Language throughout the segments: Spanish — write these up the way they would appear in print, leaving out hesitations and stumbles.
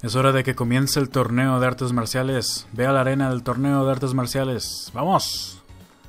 Es hora de que comience el torneo de artes marciales. Ve a la arena del torneo de artes marciales. ¡Vamos!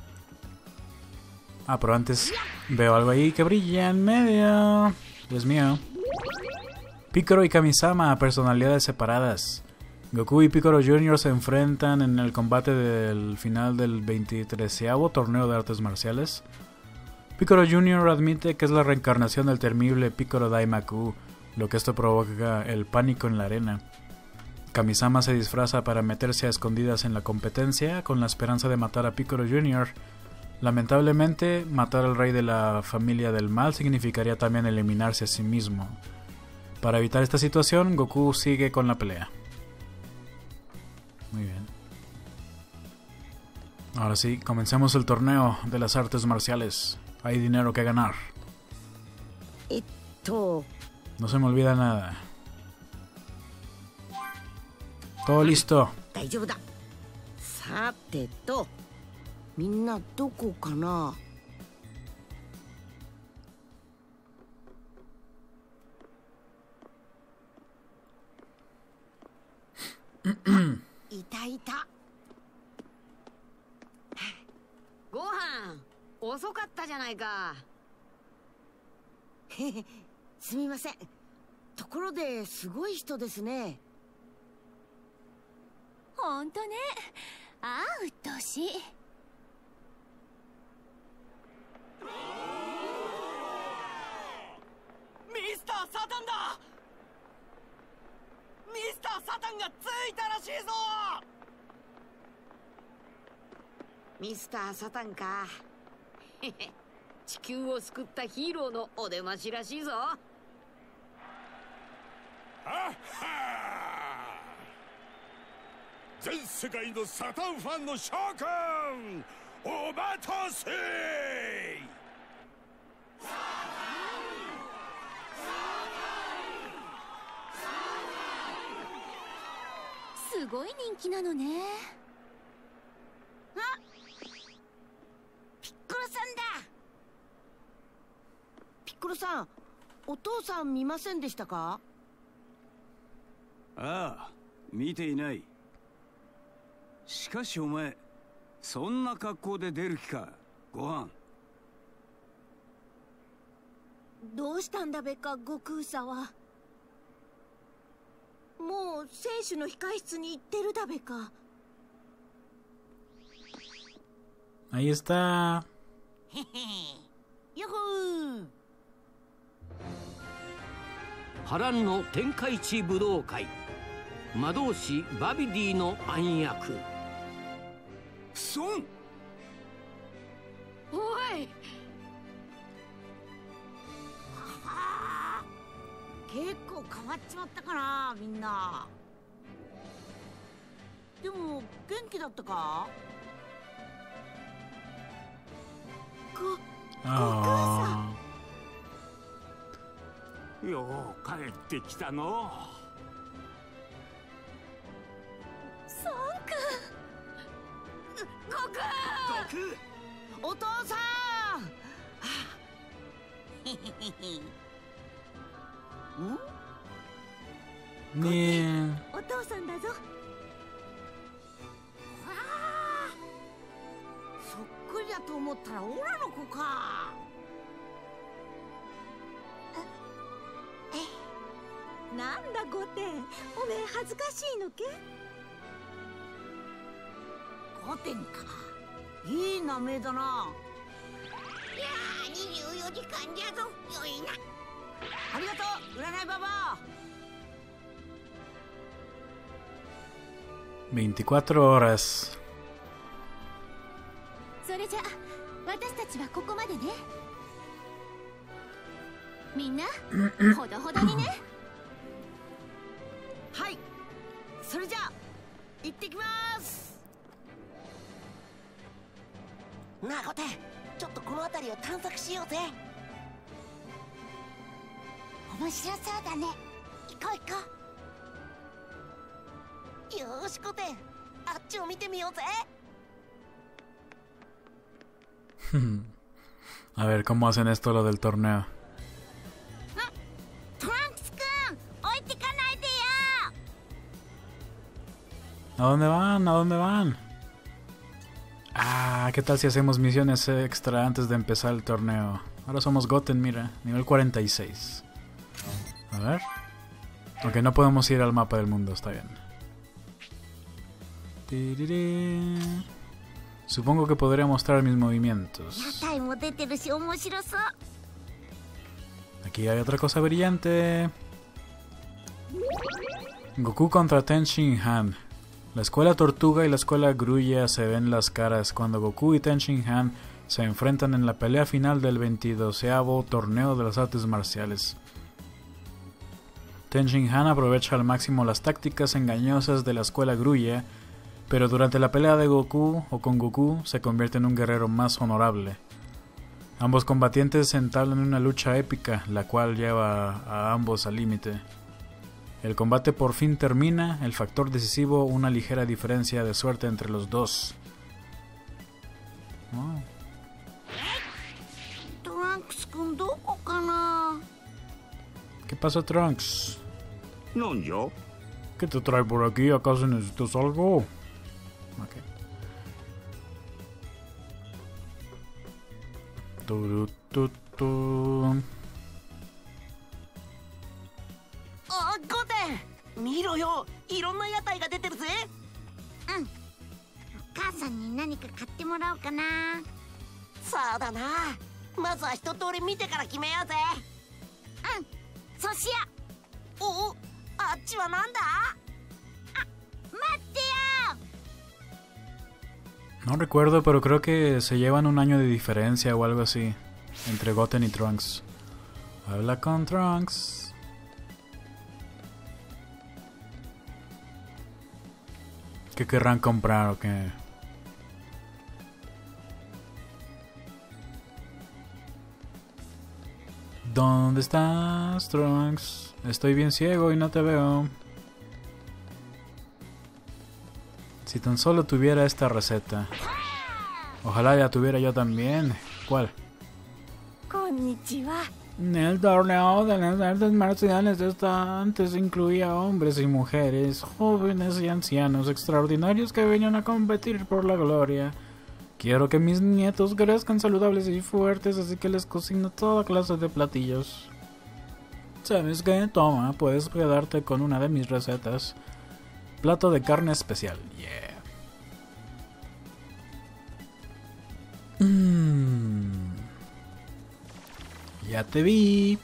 Ah, pero antes veo algo ahí que brilla en medio. Dios mío. Picoro y Kamisama, personalidades separadas. Goku y Picoro Jr. se enfrentan en el combate del final del 23º torneo de artes marciales. Picoro Jr. admite que es la reencarnación del temible Picoro Daimaku, lo que esto provoca el pánico en la arena. Kamisama se disfraza para meterse a escondidas en la competencia con la esperanza de matar a Picoro Jr. Lamentablemente, matar al rey de la familia del mal significaría también eliminarse a sí mismo. Para evitar esta situación, Goku sigue con la pelea. Muy bien. Ahora sí, comencemos el torneo de las artes marciales. Hay dinero que ganar. No se me olvida nada. Todo listo. 大丈夫だ。さてと、みんなどこかな。いたいた。 ご飯遅かったじゃないか。 へへ、すみません。ところですごい人ですね。 ほんとね。ああ、うっとうしい。 ミスターサタンだ。ミスターサタンがついたらしいぞ。 ミスターサタンか。へへ、地球を救ったヒーローのお出ましらしいぞ。 はっはー、全世界のサタンファンの諸君、お待たせ。 すごい人気なのね。 あ、ピッコロさんだ。ピッコロさん、お父さん見ませんでしたか？ ああ、見ていない。しかしお前、そんな格好で出る気か。ご飯。 どうしたんだべか、悟空さは。もう選手の控室に行ってるだべか。 Ahí está. へへ、よほー。 波乱の天下一武道会、魔導士バビディの暗躍。 孫。 おい。 結構変わっちまったかな、みんな。でも元気だったか？ Ah. よう帰ってきたの。 ソン君。 お父さん。へへへへ。 Bien. お父さんだぞ。 そっくりだと思ったらオラの子か。 なんだゴテン、おめえ恥ずかしいのけ？ ゴテンか。いい名前だな。 いやー、24時間じゃぞ。よいな。 ありがとう、占いババア。 24 horas. それじゃ私たちはここまでね。みんなほどほどにね。 はい、それじゃあ行ってきます。なあゴテン、ちょっとこの辺りを探索しようぜ。面白そうだね。行こう行こう。よーしゴテン、あっちを見てみようぜ。 A ver cómo hacen esto lo del torneo. トランクスくん、置いてかないでよ。 ¿A dónde van? ¿A dónde van? Ah, ¿qué tal si hacemos misiones extra antes de empezar el torneo? Ahora somos Goten, mira, nivel 46. A ver. Ok, no podemos ir al mapa del mundo, está bien. Supongo que podría mostrar mis movimientos. Aquí hay otra cosa brillante. Goku contra Ten Shin Han. La escuela Tortuga y la escuela Grulla se ven las caras cuando Goku y Ten Shin Han se enfrentan en la pelea final del 22º torneo de las artes marciales. Ten Shin Han aprovecha al máximo las tácticas engañosas de la escuela Grulla, pero durante la pelea de Goku o con Goku se convierte en un guerrero más honorable. Ambos combatientes entablan una lucha épica, la cual lleva a ambos al límite. El combate por fin termina, el factor decisivo, una ligera diferencia de suerte entre los dos. Oh. ¿Qué pasa, Trunks? ¿Nonyo? ¿Qué te trae por aquí? ¿Acaso necesitas algo? Ok. Goten! 見ろよ、いろんな屋台が出てるぜ。 うん。お母さんに何か買ってもらおうかな。 そうだな。まずは一通り見てから決めようぜ。 うん。そうしよう。 おお、あっちはなんだ？ あ、待ってよ。 No recuerdo, pero creo que se llevan un año de diferencia o algo así entre Goten y Trunks. Habla con Trunks. ¿Qué querrán comprar o qué? ¿Dónde estás, Trunks? Estoy bien ciego y no te veo. Si tan solo tuviera esta receta. Ojalá la tuviera yo también. ¿Cuál? Konnichiwa. El torneo de las artes marciales antes incluía hombres y mujeres, jóvenes y ancianos extraordinarios que venían a competir por la gloria. Quiero que mis nietos crezcan saludables y fuertes, así que les cocino toda clase de platillos. ¿Sabes qué? Toma, puedes quedarte con una de mis recetas. Plato de carne especial. Yeah. Ya te vi.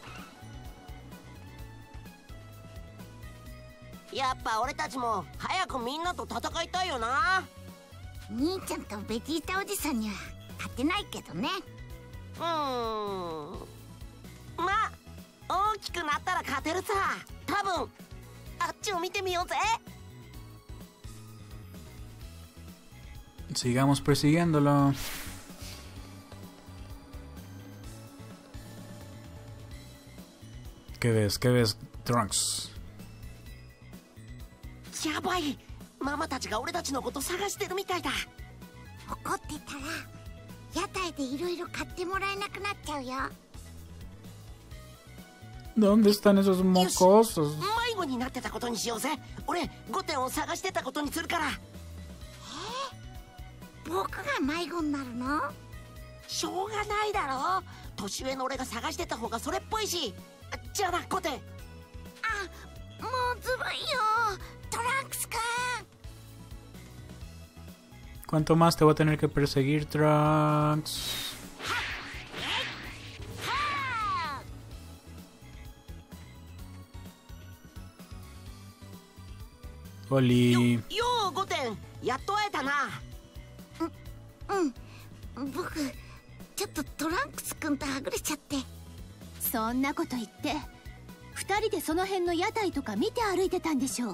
やっぱ俺たちも早くみんなと戦いたいよな。 兄ちゃんとベジータおじさんには勝てないけどね。 まあ大きくなったら勝てるさ。多分あっちを見てみようぜ。 Sigamos persiguiéndolo. ¿Qué ves? ¿Qué ves, Trunks? やばい、ママたちが俺たちのこと探してるみたいだ。 怒ってたら屋台でいろいろ買ってもらえなくなっちゃうよ。 ¿Dónde están esos mocosos? 迷子になってたことにしようぜ。俺ゴテンを探してたことにするから。 僕が迷子になるの？ しょうがないだろ。年上の俺が探してた方がそれっぽいし。じゃあな、ゴテン。 あ、もうずるいよ、トランクスくん。 ¿Cuánto más te voy a tener que perseguir, Trunks? Oli. ようゴテン、やっと会えたな。 僕ちょっとトランクスくんとはぐれちゃって。 そんなこと言って2人でその辺の屋台とか見て歩いてたんでしょう。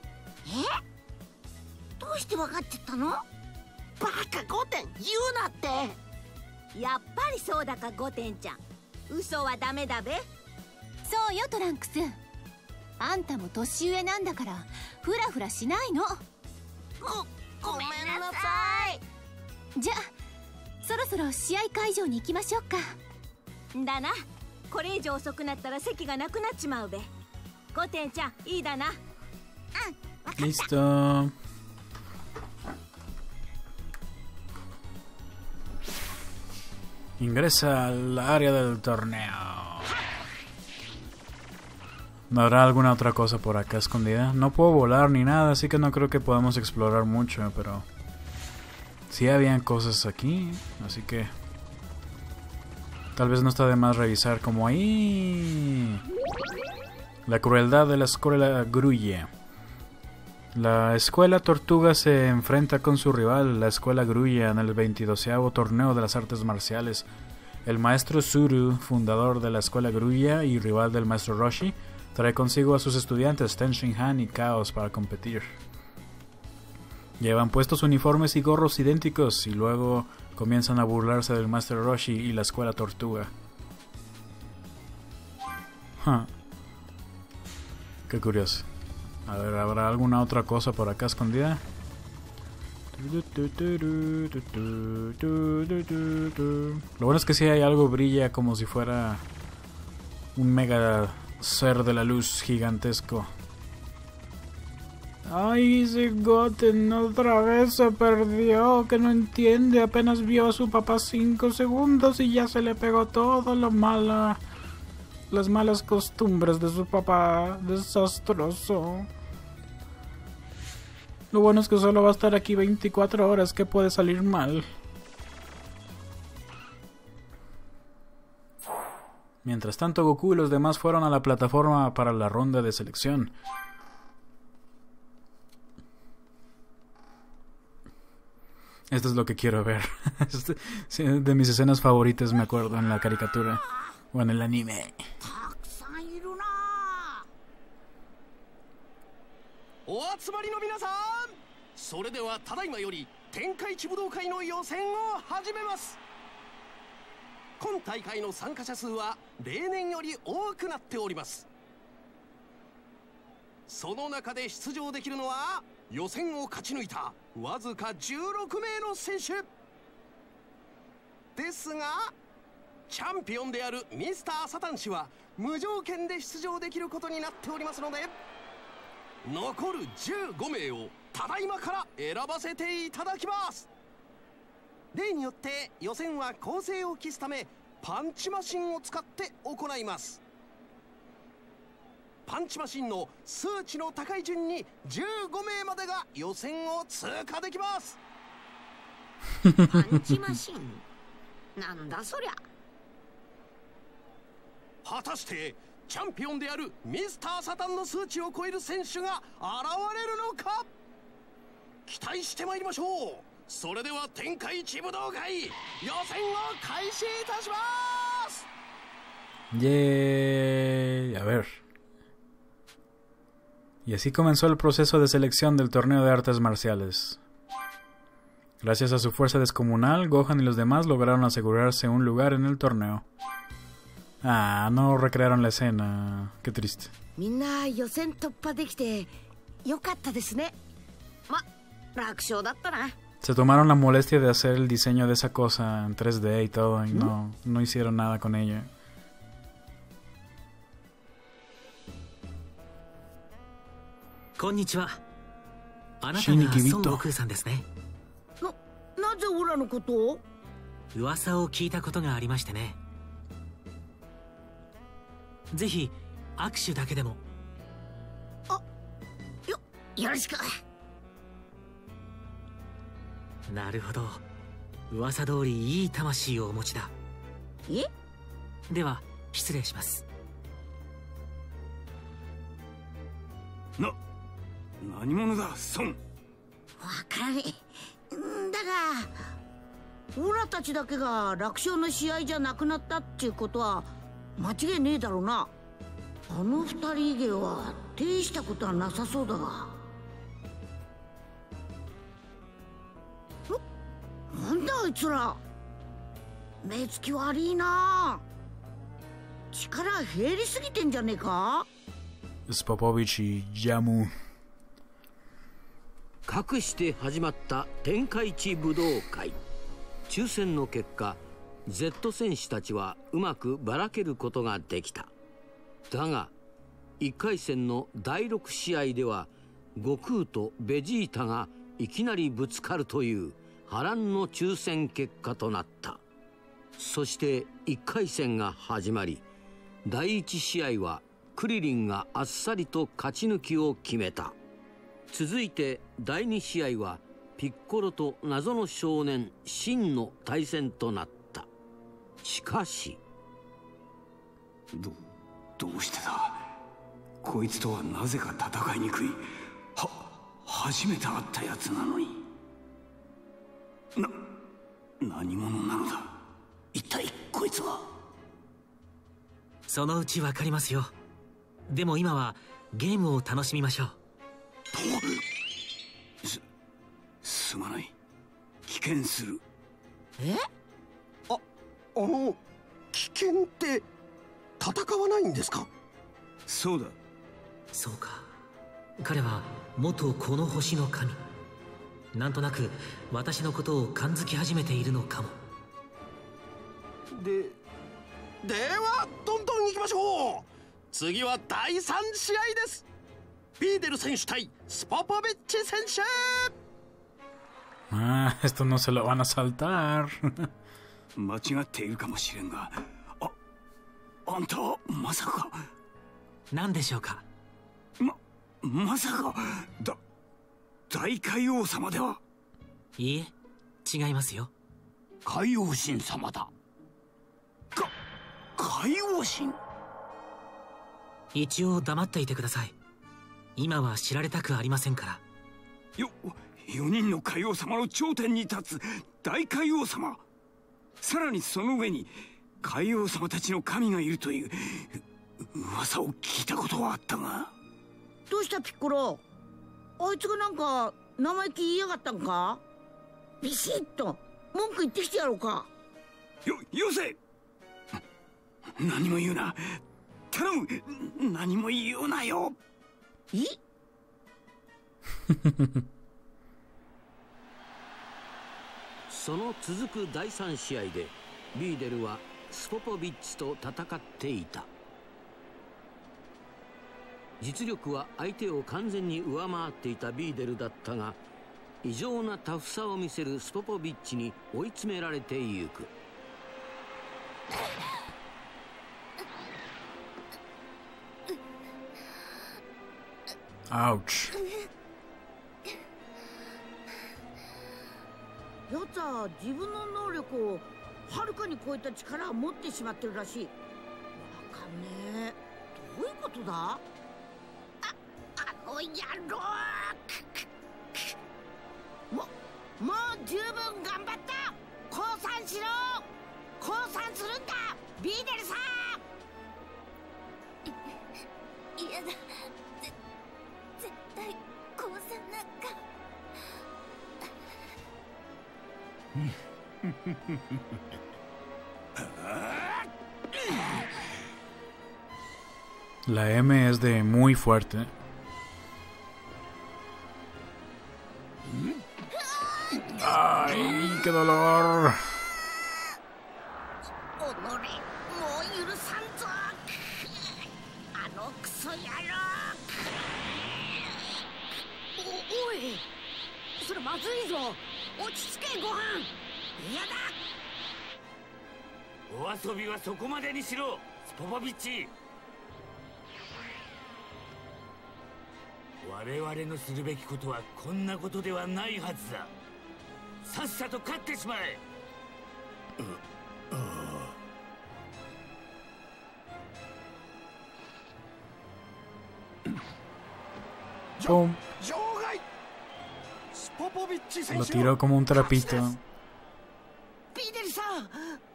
どうして分かってたの？ バカゴテン、言うなって。 やっぱりそうだか、ゴテンちゃん。嘘はダメだべ。 そうよ、トランクス。あんたも年上なんだからフラフラしないの。 ごめんなさい。 じゃあそろそろ試合会場に行きましょうか。 だな。これ以上遅くなったら席がなくなっちまうべ。ゴテンちゃん、いいだな。うん、分かった。 Listo. Ingresa al área del torneo. ¿No habrá alguna otra cosa por acá escondida? No puedo volar ni nada, así que no creo que podamos explorar mucho, pero sí habían cosas aquí, así que tal vez no está de más revisar como ahí. La crueldad de la escuela Grulla. La escuela Tortuga se enfrenta con su rival, la escuela Grulla, en el 22º torneo de las artes marciales. El maestro Tsuru, fundador de la escuela Grulla y rival del maestro Roshi, trae consigo a sus estudiantes Ten Shin Han y Chaos para competir. Llevan puestos uniformes y gorros idénticos y luego comienzan a burlarse del maestro Roshi y la escuela Tortuga. Qué curioso. A ver, ¿habrá alguna otra cosa por acá escondida? Lo bueno es que sí hay algo brilla como si fuera un mega ser de la luz gigantesco. Ay, ese Goten otra vez se perdió, que no entiende, apenas vio a su papá 5 segundos y ya se le pegó todo lo malo. Las malas costumbres de su papá, desastroso. Lo bueno es que solo va a estar aquí 24 horas, que puede salir mal. Mientras tanto, Goku y los demás fueron a la plataforma para la ronda de selección. Esto es lo que quiero ver. De mis escenas favoritas, me acuerdo, en la caricatura o en el anime. お集まりの皆さん、それではただいまより天下一武道会の予選を始めます。今大会の参加者数は例年より多くなっております。その中で出場できるのは予選を勝ち抜いたわずか16名の選手ですが、チャンピオンであるミスターサタン氏は無条件で出場できることになっておりますので、残る15名をただいまから選ばせていただきます。例によって予選は公正を期すためパンチマシンを使って行います。パンチマシンの数値の高い順に15名までが予選を通過できます。 パンチマシンなんだそりゃ。 果たしてチャンピオンであるミスターサタンの数値を超える選手が現れるのか、期待してまいりましょう。それでは天下一武道会予選を開始いたします。 Yay. A ver. Y así comenzó el proceso de selección del torneo de artes marciales. Gracias a su fuerza descomunal, Gohan y los demás lograron asegurarse un lugar en el torneo. Ah, no recrearon la escena. Qué triste. みんな予選突破できてよかったですね。 楽勝だったな。 Se tomaron la molestia de hacer el diseño de esa cosa en 3D y todo, y no hicieron nada con ella. Konnichiwa. あなたが孫悟空さんですね。 なぜオラのことを？ 噂を聞いたことがありましてね。ぜひ握手だけでも。 よろしく。 なるほど。噂通りいい魂をお持ちだ。 え？ では失礼します。 何者だ、孫。 わからねえ。だがオラたちだけが楽勝の試合じゃなくなったっていうことは間違いねえだろうな。あの二人以外は大したことはなさそうだが。なんだあいつら、目つき悪いな。力減りすぎてんじゃねえか。 Es Popovich y Yamu. かくして始まった天下一武道会。抽選の結果 Z 戦士たちはうまくばらけることができた。だが1回戦の第6試合では悟空とベジータがいきなりぶつかるという波乱の抽選結果となった。 そして1回戦が始まり、第1試合はクリリンがあっさりと勝ち抜きを決めた。続いて第2試合はピッコロと謎の少年シンの対戦となった。しかしどうしてだ。こいつとはなぜか戦いにくい。初めて会ったやつなのに。何者なのだ。一体こいつは。 そのうちわかりますよ。でも今はゲームを楽しみましょう。 すまない。危険する。 危険って戦わないんですか？ そうだ。 そうか。彼は元この星の神。なんとなく私のことを感づき始めているのかも。 ではどんどん行きましょう。次は第3試合です。ビーデル選手対スポポビッチ選手。 esto no se lo van a saltar. 間違っているかもしれんが、あんたまさか。 何でしょうか。 まさか大海王様では。 いいえ、違いますよ。 海王神様だ。海王神。 一応黙っていてください。今は知られたくありませんから。 4人の海王様の頂点に立つ大海王様。さらにその上に海王様たちの神がいるという噂を聞いたことはあったが。 どうしたピッコロ。あいつがなんか生意気言いやがったんか。ビシッと文句言ってきてやろうか。 よせ。何も言うな。頼む。何も言うなよ。 その続く第3試合でビーデルはスポポビッチと戦っていた。実力は相手を完全に上回っていたビーデルだったが、異常なタフさを見せるスポポビッチに追い詰められてゆく。 Ouch. やつは自分の能力をはるかに超えた力を持ってしまってるらしい。わかんねえ。どういうことだ。あの野郎。もう十分頑張った。降参しろ。降参するんだビーデルさん。 いやだ。絶対降参なんか。 La M es de muy fuerte. ¡Ay, qué dolor! それまずいぞ。落ち着けご飯。嫌だ。 お遊びはそこまでにしろスポポビッチ。我々のするべきことはこんなことではないはずだ。さっさと勝ってしまえ。 ¡Pum! Lo tiró como un trapito. ビーデルさん。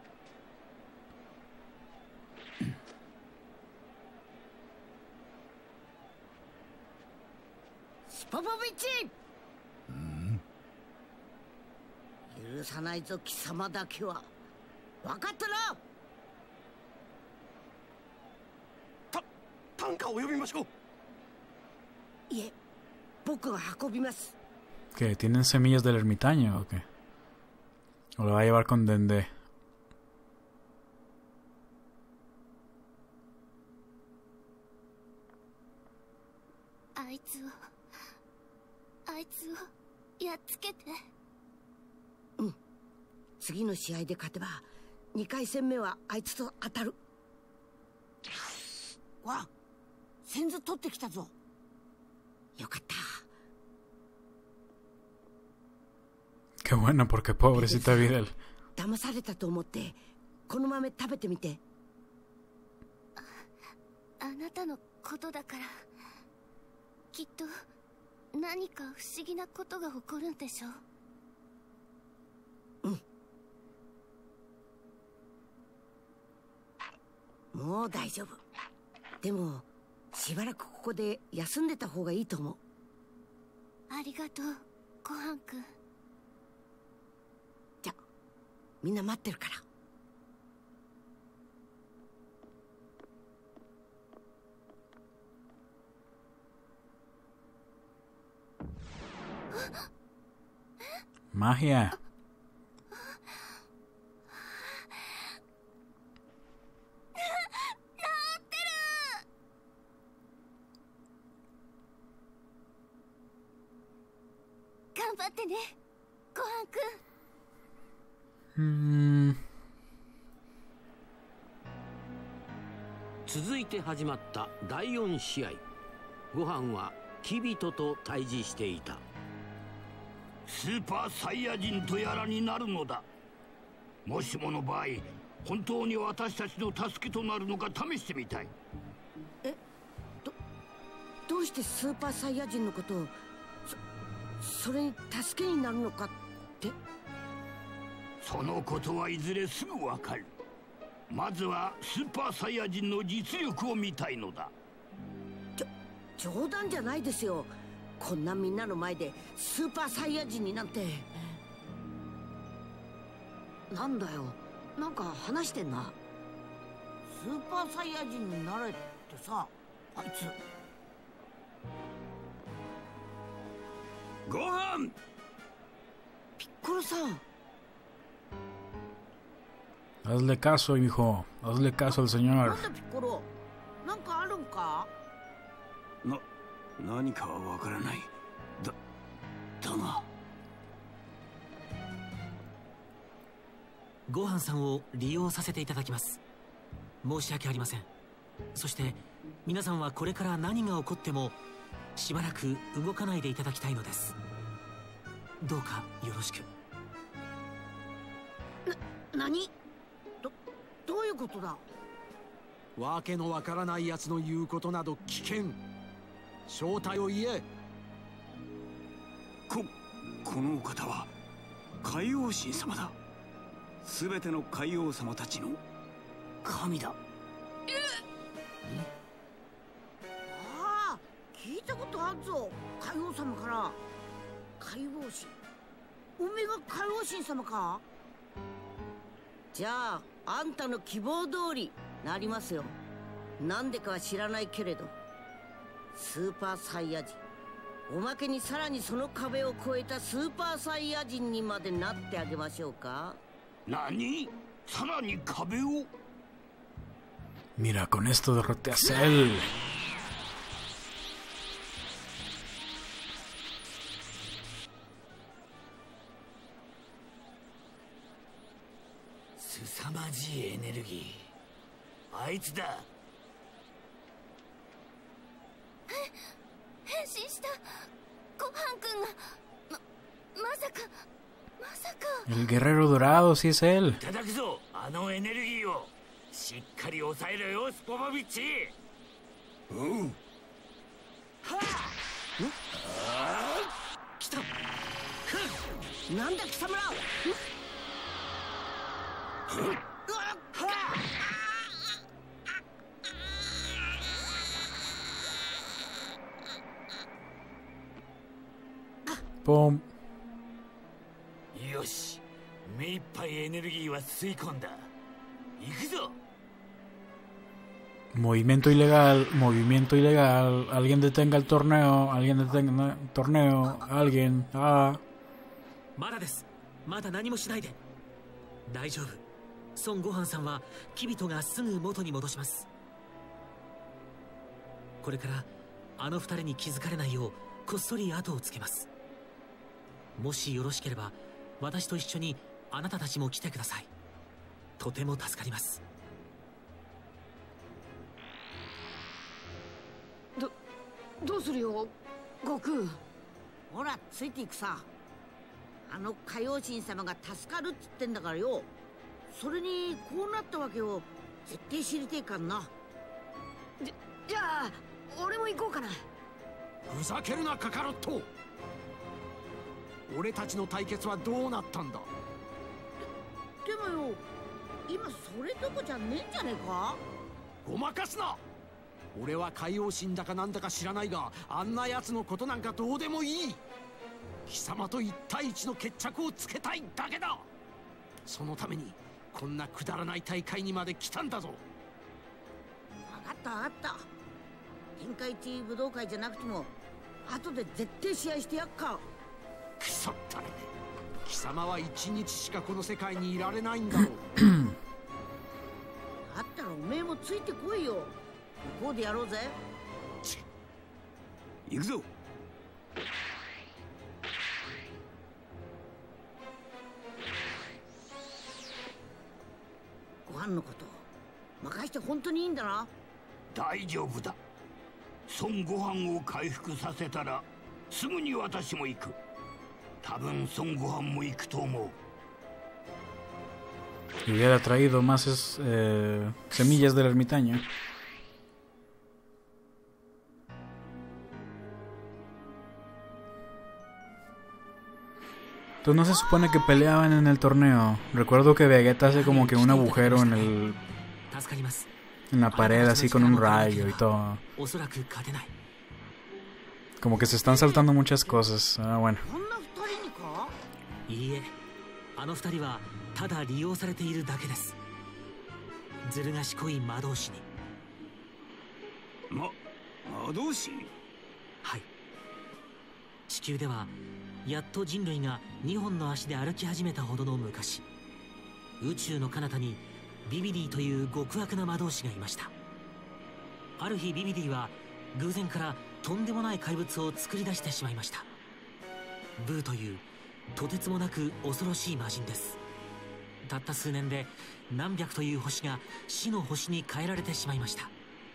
スポポビッチ。許さないぞ貴様だけは。分かったな。 担架を呼びましょう。 いえ、僕が運びます。 ¿Qué? ¿Tienen semillas del ermitaño o qué? ¿O lo va a llevar con Dende? あいつをやっつけて。 うん。次の試合で勝てば 2回戦目はあいつと当たる。わあ、先頭取ってきたぞ。よかった。 Qué bueno, porque pobrecita Videl. 騙されたと思ってこの豆食べてみて。 あなたのことだからきっと何か不思議なことが起こるんでしょう。 もう大丈夫。でもしばらくここで休んでた方がいいと思う。 ありがとうごはんくん。 じゃみんな待ってるから。 Magia. 頑張ってねごはんくん。 続いて始まった第4試合。ご飯はキビトと対峙していた。 スーパーサイヤ人とやらになるのだ。もしもの場合、本当に私たちの助けとなるのか試してみたい。 どうしてスーパーサイヤ人のことをそれに助けになるのかって。 そのことはいずれすぐわかる。まずはスーパーサイヤ人の実力を見たいのだ。 冗談じゃないですよ。こんなみんなの前でスーパーサイヤ人になんて。 なんだよ、なんか話してんな。 スーパーサイヤ人になれってさ、あいつ。 ご飯。 ピッコロさん。 Hazle caso, hijo. Hazle caso al señor. なんだピッコロ、なんかあるんか。 何かはわからない。だがごはんさんを利用させていただきます。申し訳ありません。そして皆さんはこれから何が起こってもしばらく動かないでいただきたいのです。どうかよろしく。 何？どういうことだ？ わけのわからない奴の言うことなど危険。正体を言え。 このお方は海王神様だ。すべての海王様たちの神だ。 ああ、聞いたことあるぞ。海王様から。海王神、おめえが海王神様か。じゃああんたの希望通りなりますよ。なんでかは知らないけれど、スーパーサイヤ人、おまけにさらにその壁を越えたスーパーサイヤ人にまでなってあげましょうか。 何？さらに壁を？ Mira, con esto derroté a Cell. 凄まじいエネルギー。あいつだ。 変身したごはんくんがまさか。 El guerrero dorado, sí es él. いただくぞ、あのエネルギーを。しっかり抑えろよ、スポポビッチ。 はあ、来た。なんだ貴様ら。 ポン。 よし、目いっぱいエネルギーは吸い込んだ。行くぞ。 Movimiento ilegal, movimiento ilegal. Alguien detenga el torneo, alguien detenga el torneo, alguien. Ah. まだです。まだ何もしないで。大丈夫。孫悟飯さんはキビトがすぐ元に戻します。これからあの二人に気づかれないようこっそり後をつけます。もしよろしければ私と一緒にあなたたちも来てください。 とても助かります。 どうするよ悟空。 ほらついていくさ。あの海王神様が助かるっつってんだからよ。それにこうなったわけを絶対知りてえかんな。 じゃあ俺も行こうかな。 ふざけるなカカロット。俺たちの対決はどうなったんだ。 でもよ、今それどこじゃねえんじゃねえか。 ごまかすな。俺は海王神だかなんだか知らないが、あんな奴のことなんかどうでもいい。貴様と一対一の決着をつけたいだけだ。そのためにこんなくだらない大会にまで来たんだぞ。 分かった分かった。天下一武道会じゃなくても後で絶対試合してやっか。 くそったれ。貴様は一日しかこの世界にいられないんだろう。 だったらおめえもついてこいよ。こうでやろうぜ。 行くぞ。 ご飯のこと任して本当にいいんだな。 大丈夫だ。孫悟飯を回復させたらすぐに私も行く。多分孫悟飯も行くと思う。 Hubiera traído más semillas del ermitaño. Entonces no se supone que peleaban en el torneo. Recuerdo que Vegeta hace como que un agujero en la pared así con un rayo y todo. Como que se están saltando muchas cosas. Ah, bueno. いいえ、あの二人はただ利用されているだけです。ずる賢い魔導士に。 魔導士？ はい。地球ではやっと人類が2本の足で歩き始めたほどの昔、宇宙の彼方にビビディという極悪な魔導士がいました。ある日ビビディは偶然からとんでもない怪物を作り出してしまいました。ブーというとてつもなく恐ろしい魔人です。たった数年で何百という星が死の星に変えられてしまいました。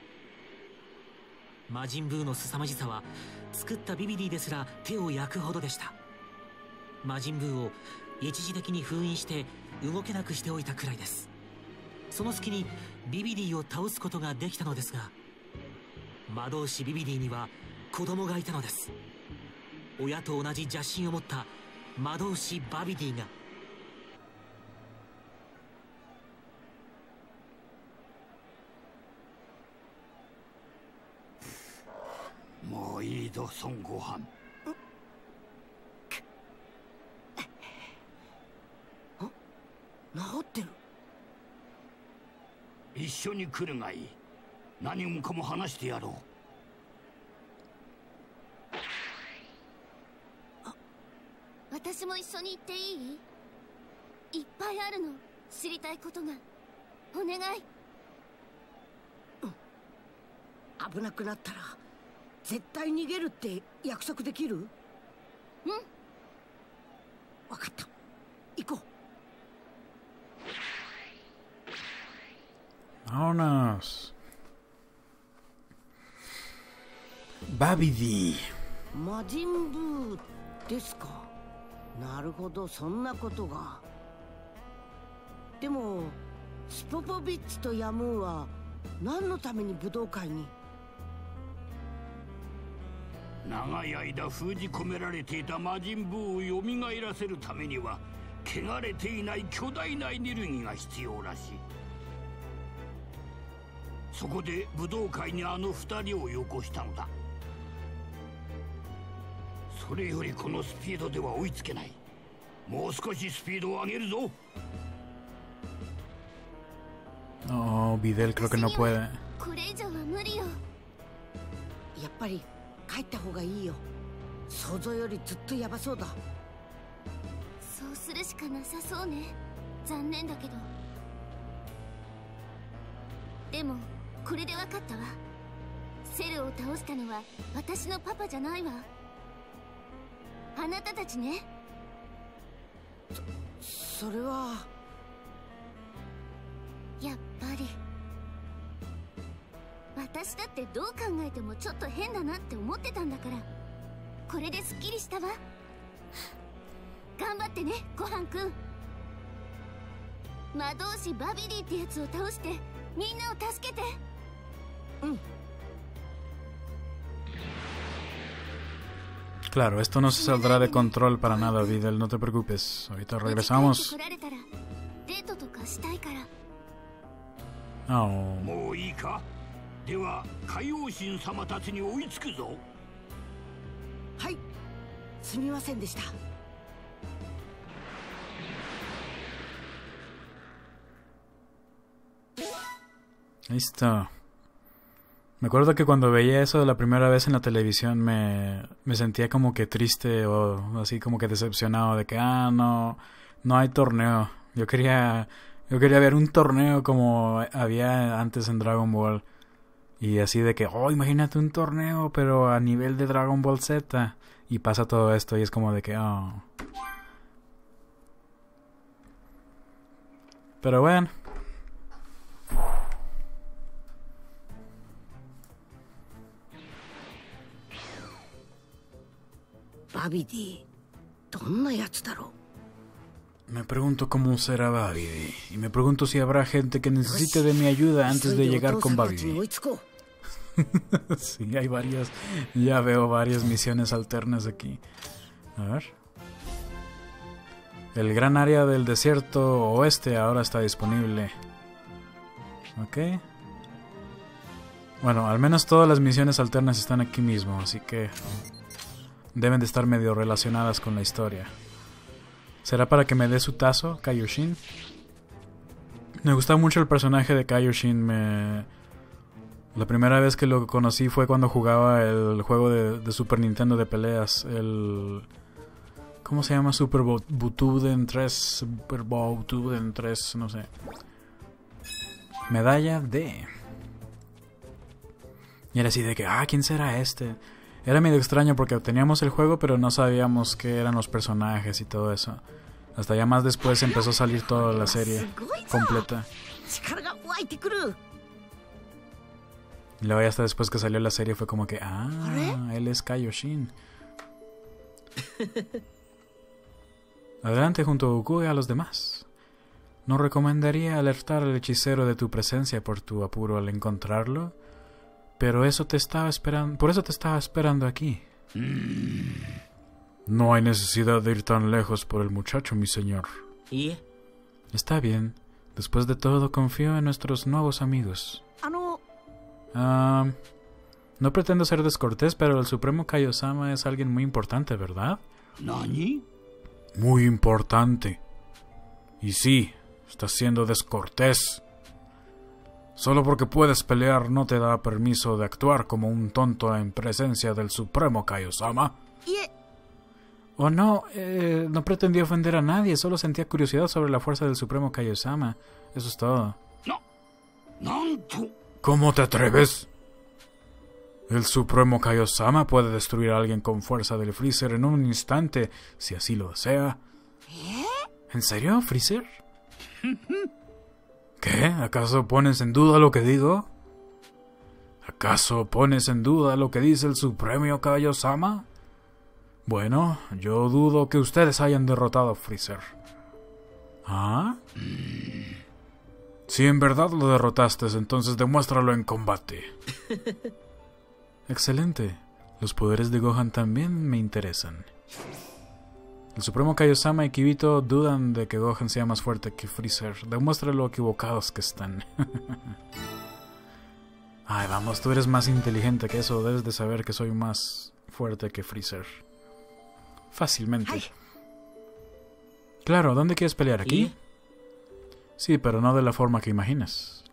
魔人ブーの凄まじさは作ったビビディですら手を焼くほどでした。魔人ブーを一時的に封印して動けなくしておいたくらいです。その隙にビビディを倒すことができたのですが、魔導士ビビディには子供がいたのです。親と同じ邪心を持った魔導士バビディが。 もういいぞ孫悟飯。 治ってる。 一緒に来るがいい。何もかも話してやろう。 私も一緒に行っていい？いっぱいあるの、知りたいことが。お願い。 危なくなったら絶対逃げるって約束できる？ うん。 分かった。行こう。 Vámonos. Babidi. 魔人ブーですか。なるほど、そんなことが。でもスポポビッチとヤムーは何のために武道会に？ 長い間封じ込められていた魔人ブーを蘇らせるためには汚れていない巨大なエネルギーが必要らしい。そこで武道会にあの二人をよこしたのだ。それよりこのスピードでは追いつけない。もう少しスピードを上げるぞ。 No, Videl creo que no puede. これ以上は無理よ。 やっぱり帰った方がいいよ。想像よりずっとヤバそうだ。 そうするしかなさそうね。残念だけど。でもこれで分かったわ。セルを倒したのは私のパパじゃないわ。あなたたちね。 それはやっぱり私だってどう考えてもちょっと変だなって思ってたんだから、これですっきりしたわ。頑張ってね、ごはんくん。魔導士バビリーってやつを倒してみんなを助けて。うん。 Claro, esto no se saldrá de control para nada, Videl, no te preocupes. Ahorita regresamos. Oh. もういいか。では海王神様たちに追いつくぞ。 はい、すみませんでした。 Ahí está. Me acuerdo que cuando veía eso la primera vez en la televisión me sentía como que triste o así como que decepcionado de que no hay torneo. Yo quería ver un torneo como había antes en Dragon Ball. Y así de que, imagínate un torneo pero a nivel de Dragon Ball Z. Y pasa todo esto y es como de que, Pero bueno. Babidi, ¿dónde está? Me pregunto cómo será Babidi. Y me pregunto si habrá gente que necesite de mi ayuda antes de llegar con Babidi. Sí, hay varias. Ya veo varias misiones alternas aquí. A ver. El gran área del desierto oeste ahora está disponible. Ok. Bueno, al menos todas las misiones alternas están aquí mismo, así que deben de estar medio relacionadas con la historia. ¿Será para que me dé su tazo, Kaioshin? Me gusta mucho el personaje de Kaioshin. La primera vez que lo conocí fue cuando jugaba el juego de Super Nintendo de peleas. ¿Cómo se llama? Super Butoden 3. Super Butoden 3, no sé. Medalla D. Y era así de que, ¿quién será este? Era medio extraño porque teníamos el juego pero no sabíamos qué eran los personajes y todo eso. Hasta ya más después empezó a salir toda la serie completa. Y luego ya hasta después que salió la serie fue como que, él es Kaioshin. Adelante junto a Goku y a los demás. No recomendaría alertar al hechicero de tu presencia por tu apuro al encontrarlo. Pero por eso te estaba esperando aquí. No hay necesidad de ir tan lejos por el muchacho, mi señor. ¿Y? Está bien. Después de todo, confío en nuestros nuevos amigos. No pretendo ser descortés, pero el Supremo Kaiosama es alguien muy importante, ¿verdad? ¿Nani? Muy importante. Y sí, estás siendo descortés. Solo porque puedes pelear no te da permiso de actuar como un tonto en presencia del Supremo Kaiosama. Oh no, no pretendí ofender a nadie, solo sentía curiosidad sobre la fuerza del Supremo Kaiosama. Eso es todo. ¿Cómo te atreves? El Supremo Kaiosama puede destruir a alguien con fuerza del Freezer en un instante, si así lo desea. ¿En serio, Freezer? ¿Qué? ¿Acaso pones en duda lo que digo? ¿Acaso pones en duda lo que dice el Supremo Kaiosama? Bueno, yo dudo que ustedes hayan derrotado a Freezer. ¿Ah? Si en verdad lo derrotaste, entonces demuéstralo en combate. Excelente. Los poderes de Gohan también me interesan. El Supremo Kaiosama y Kibito dudan de que Gohan sea más fuerte que Freezer. Demuestra lo equivocados que están. Ay, vamos, tú eres más inteligente que eso. Debes de saber que soy más fuerte que Freezer. Fácilmente. Ay. Claro, ¿dónde quieres pelear? ¿Aquí? ¿Y? Sí, pero no de la forma que imaginas.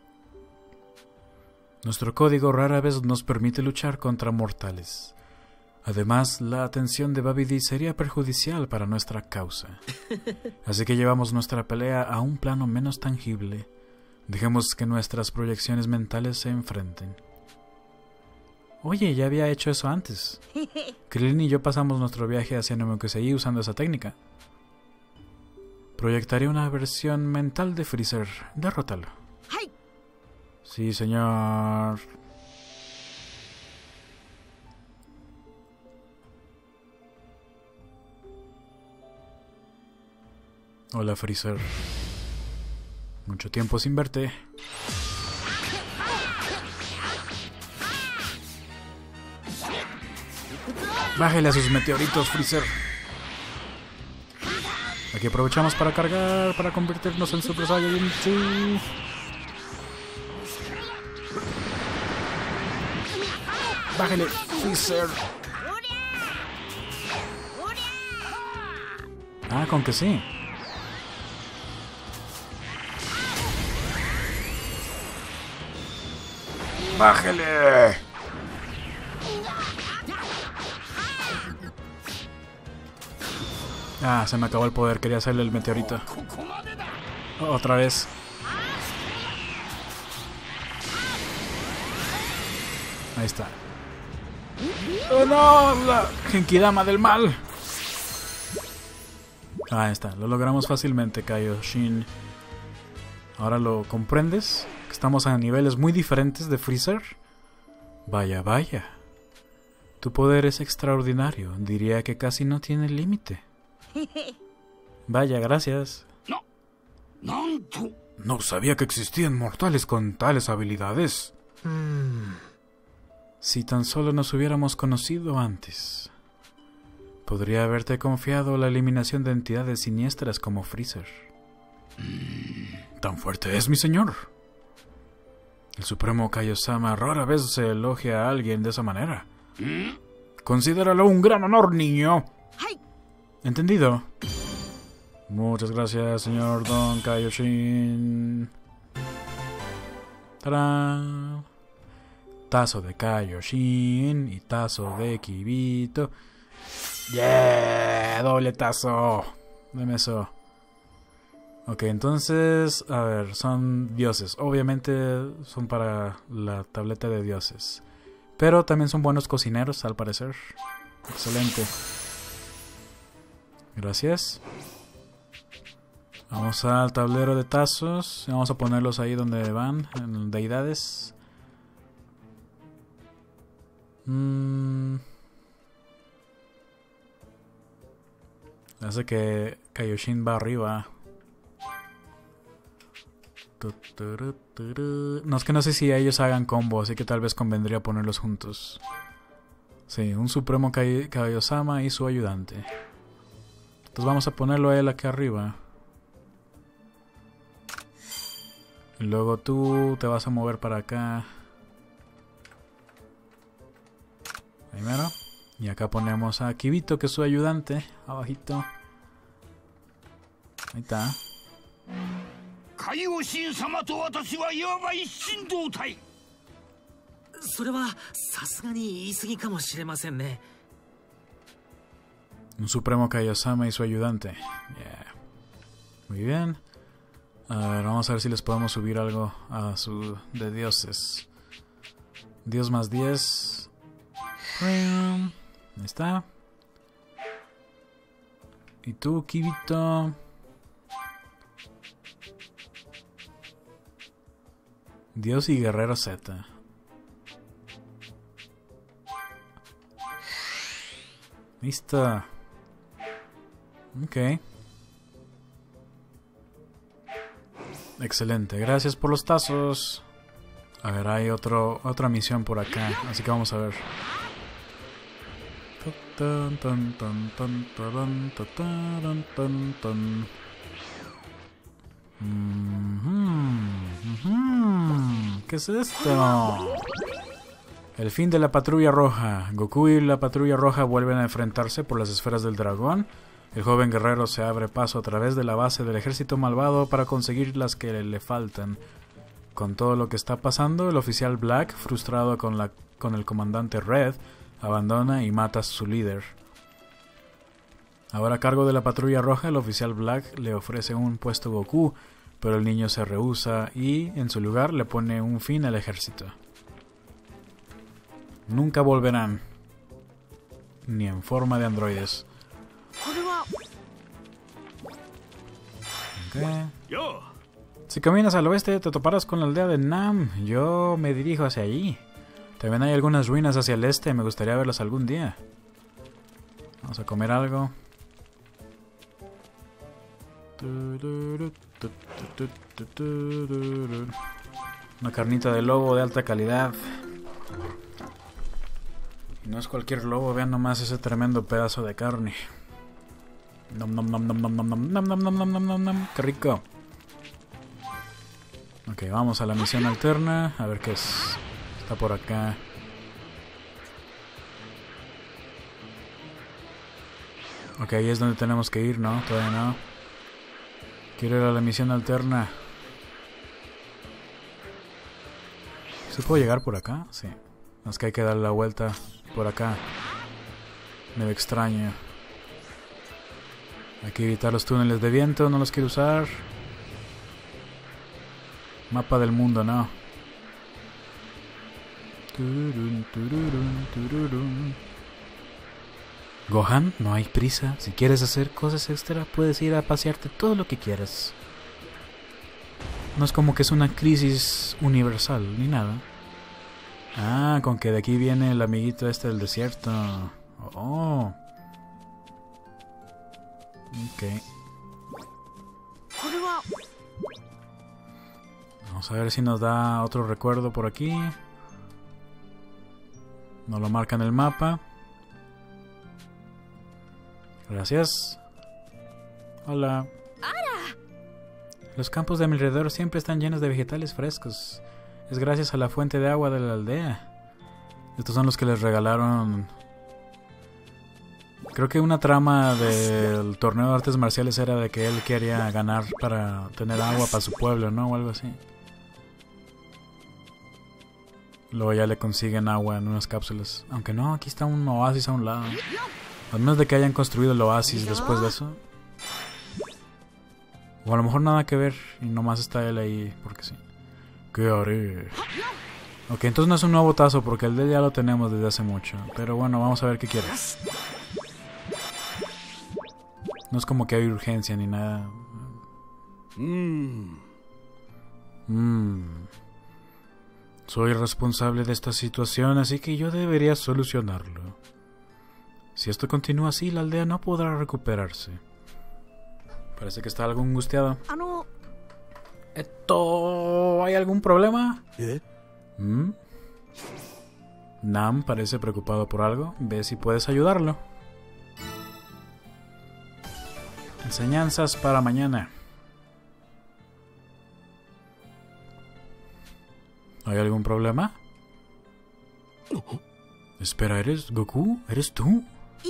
Nuestro código rara vez nos permite luchar contra mortales. Además, la atención de Babidi sería perjudicial para nuestra causa. Así que llevamos nuestra pelea a un plano menos tangible. Dejemos que nuestras proyecciones mentales se enfrenten. Oye, ya había hecho eso antes. Krillin y yo pasamos nuestro viaje hacia Namekusei usando esa técnica. Proyectaré una versión mental de Freezer. Derrótalo. Sí, señor. Hola, Freezer. Mucho tiempo sin verte. Bájale a sus meteoritos, Freezer. Aquí aprovechamos para cargar, para convertirnos en Super Saiyajin 2. Bájale, Freezer. Ah, con que sí. Bájale. Ah, se me acabó el poder, quería hacerle el meteorito. Otra vez. Ahí está. ¡Oh no! La Genkidama del mal. Ahí está, lo logramos fácilmente, Kaioshin. Ahora lo comprendes, que estamos a niveles muy diferentes de Freezer. Vaya, vaya. Tu poder es extraordinario, diría que casi no tiene límite. Vaya, gracias. No sabía que existían mortales con tales habilidades. Si tan solo nos hubiéramos conocido antes. Podría haberte confiado la eliminación de entidades siniestras como Freezer. ¿Tan fuerte es, mi señor? El Supremo Kaiosama rara vez se elogia a alguien de esa manera. Considéralo un gran honor, niño. ¿Entendido? Muchas gracias, señor Don Kaioshin. ¡Tarán! Tazo de Kaioshin y tazo de Kibito. ¡Yeah! ¡Doble tazo! Deme eso. Ok, entonces, a ver, son dioses. Obviamente son para la tableta de dioses. Pero también son buenos cocineros, al parecer. Excelente. Gracias. Vamos al tablero de tazos. Vamos a ponerlos ahí donde van, en deidades. Hace que Kaioshin va arriba. No, es que no sé si ellos hagan combo, así que tal vez convendría ponerlos juntos. Sí, un Supremo Kaiosama y su ayudante. Entonces vamos a ponerlo a él aquí arriba. Y luego tú te vas a mover para acá. Primero. Y acá ponemos a Kibito, que es su ayudante. Abajito. Ahí está. 海王神様と私はいわば一心同体。 それはさすがに言い過ぎかもしれませんね。 Un Supremo Kaiosama y su ayudante. Yeah. Muy bien. A ver, vamos a ver si les podemos subir algo a su de dioses. Dios más 10. Ahí está. Y tú, Kibito. Dios y Guerrero Z. Listo. Ok. Excelente. Gracias por los tazos. A ver, hay otra misión por acá. Así que vamos a ver. ¿Qué es esto? El fin de la Patrulla Roja. Goku y la Patrulla Roja vuelven a enfrentarse por las esferas del dragón. El joven guerrero se abre paso a través de la base del ejército malvado para conseguir las que le faltan. Con todo lo que está pasando, el oficial Black, frustrado con el comandante Red, abandona y mata a su líder. Ahora a cargo de la Patrulla Roja, el oficial Black le ofrece un puesto a Goku, pero el niño se rehúsa y, en su lugar, le pone un fin al ejército. Nunca volverán. Ni en forma de androides. Si caminas al oeste te toparás con la aldea de Nam. Yo me dirijo hacia allí. También hay algunas ruinas hacia el este. Me gustaría verlas algún día. Vamos a comer algo. Una carnita de lobo de alta calidad. No es cualquier lobo, vean nomás ese tremendo pedazo de carne. Nom nom nom nom nom nom nom nom nom nom nom nom nom nom. Qué rico. Ok, vamos a la misión alterna. A ver qué es. Está por acá. Ok, ahí es donde tenemos que ir, ¿no? Todavía no. Quiero ir a la misión alterna. ¿Se puede llegar por acá? Sí. Es que hay que darle la vuelta por acá. Me extraño. Hay que evitar los túneles de viento, no los quiero usar. Mapa del mundo, no. Tururun, tururun, tururun. Gohan, no hay prisa. Si quieres hacer cosas extra, puedes ir a pasearte todo lo que quieras. No es como que es una crisis universal, ni nada. Ah, con que de aquí viene el amiguito este del desierto. Oh. Ok. Vamos a ver si nos da otro recuerdo por aquí. Nos lo marca en el mapa. Gracias. Hola. Los campos de mi alrededor siempre están llenos de vegetales frescos. Es gracias a la fuente de agua de la aldea. Estos son los que les regalaron. Creo que una trama del torneo de artes marciales era de que él quería ganar para tener agua para su pueblo, ¿no? O algo así. Luego ya le consiguen agua en unas cápsulas. Aunque no, aquí está un oasis a un lado. Al menos de que hayan construido el oasis después de eso. O a lo mejor nada que ver y nomás está él ahí porque sí. ¿Qué haré? Ok, entonces no es un nuevo tazo porque el de él ya lo tenemos desde hace mucho. Pero bueno, vamos a ver qué quiere. No es como que hay urgencia ni nada. Soy responsable de esta situación, así que yo debería solucionarlo. Si esto continúa así, la aldea no podrá recuperarse. Parece que está algo angustiado. ¿Hay algún problema? Nam parece preocupado por algo. Ve si puedes ayudarlo. Enseñanzas para mañana. ¿Hay algún problema? Espera, ¿eres Goku? ¿Eres tú?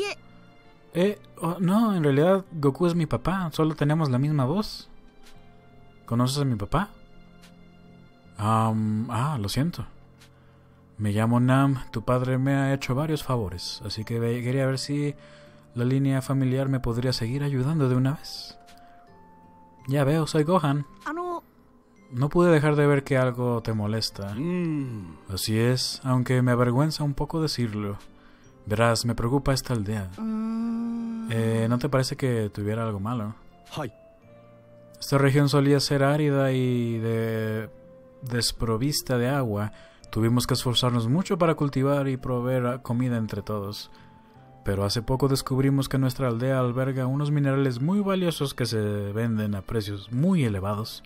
No, en realidad Goku es mi papá. Solo tenemos la misma voz. ¿Conoces a mi papá? Lo siento. Me llamo Nam. Tu padre me ha hecho varios favores. Así que quería ver si la línea familiar me podría seguir ayudando de una vez. Ya veo, soy Gohan. No pude dejar de ver que algo te molesta. Así es, aunque me avergüenza un poco decirlo. Verás, me preocupa esta aldea. ¿No te parece que tuviera algo malo? Esta región solía ser árida y desprovista de agua. Tuvimos que esforzarnos mucho para cultivar y proveer comida entre todos. Pero hace poco descubrimos que nuestra aldea alberga unos minerales muy valiosos que se venden a precios muy elevados.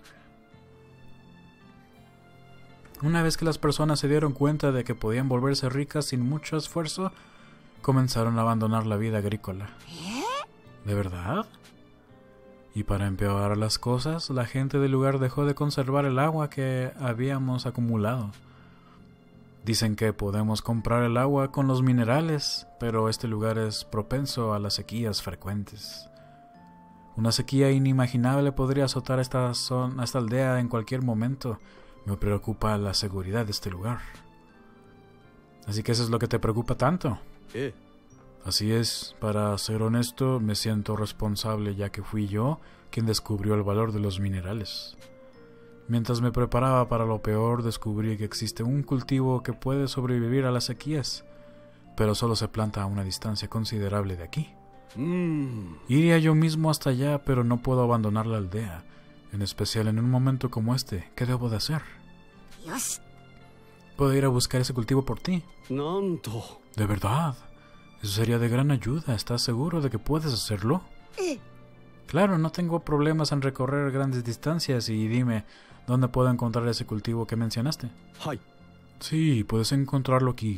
Una vez que las personas se dieron cuenta de que podían volverse ricas sin mucho esfuerzo, comenzaron a abandonar la vida agrícola. ¿De verdad? Y para empeorar las cosas, la gente del lugar dejó de conservar el agua que habíamos acumulado. Dicen que podemos comprar el agua con los minerales, pero este lugar es propenso a las sequías frecuentes. Una sequía inimaginable podría azotar esta aldea en cualquier momento. Me preocupa la seguridad de este lugar. Así que eso es lo que te preocupa tanto. Así es, para ser honesto, me siento responsable ya que fui yo quien descubrió el valor de los minerales. Mientras me preparaba para lo peor, descubrí que existe un cultivo que puede sobrevivir a las sequías, pero solo se planta a una distancia considerable de aquí. Iría yo mismo hasta allá, pero no puedo abandonar la aldea. En especial en un momento como este, ¿qué debo de hacer? Yoshi. Puedo ir a buscar ese cultivo por ti. Nanto. ¿De verdad? Eso sería de gran ayuda. ¿Estás seguro de que puedes hacerlo? Claro, no tengo problemas en recorrer grandes distancias. Y dime, ¿dónde puedo encontrar ese cultivo que mencionaste? Sí, puedes encontrarlo aquí.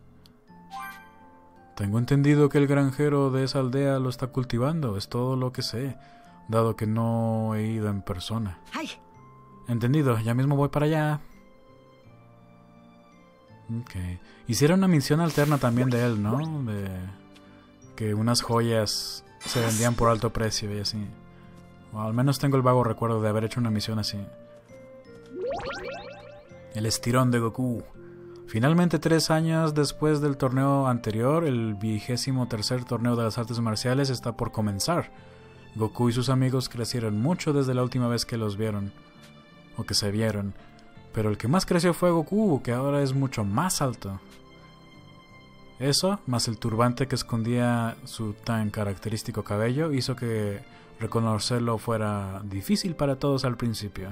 Tengo entendido que el granjero de esa aldea lo está cultivando. Es todo lo que sé, dado que no he ido en persona. Entendido, ya mismo voy para allá. Ok. Hicieron una misión alterna también de él, ¿no? De que unas joyas se vendían por alto precio y así. O al menos tengo el vago recuerdo de haber hecho una misión así. El estirón de Goku. Finalmente, 3 años después del torneo anterior, el 23º torneo de las artes marciales está por comenzar. Goku y sus amigos crecieron mucho desde la última vez que los vieron, o que se vieron. Pero el que más creció fue Goku, que ahora es mucho más alto. Eso, más el turbante que escondía su tan característico cabello, hizo que reconocerlo fuera difícil para todos al principio.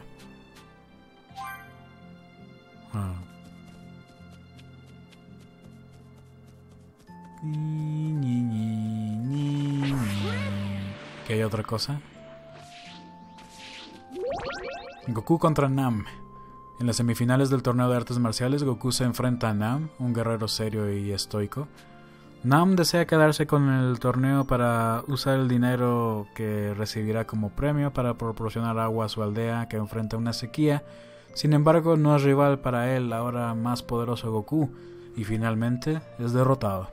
¿Qué hay otra cosa? Goku contra Nam. En las semifinales del torneo de artes marciales, Goku se enfrenta a Nam, un guerrero serio y estoico. Nam desea quedarse con el torneo para usar el dinero que recibirá como premio para proporcionar agua a su aldea que enfrenta una sequía. Sin embargo, no es rival para él, ahora más poderoso Goku, y finalmente es derrotado.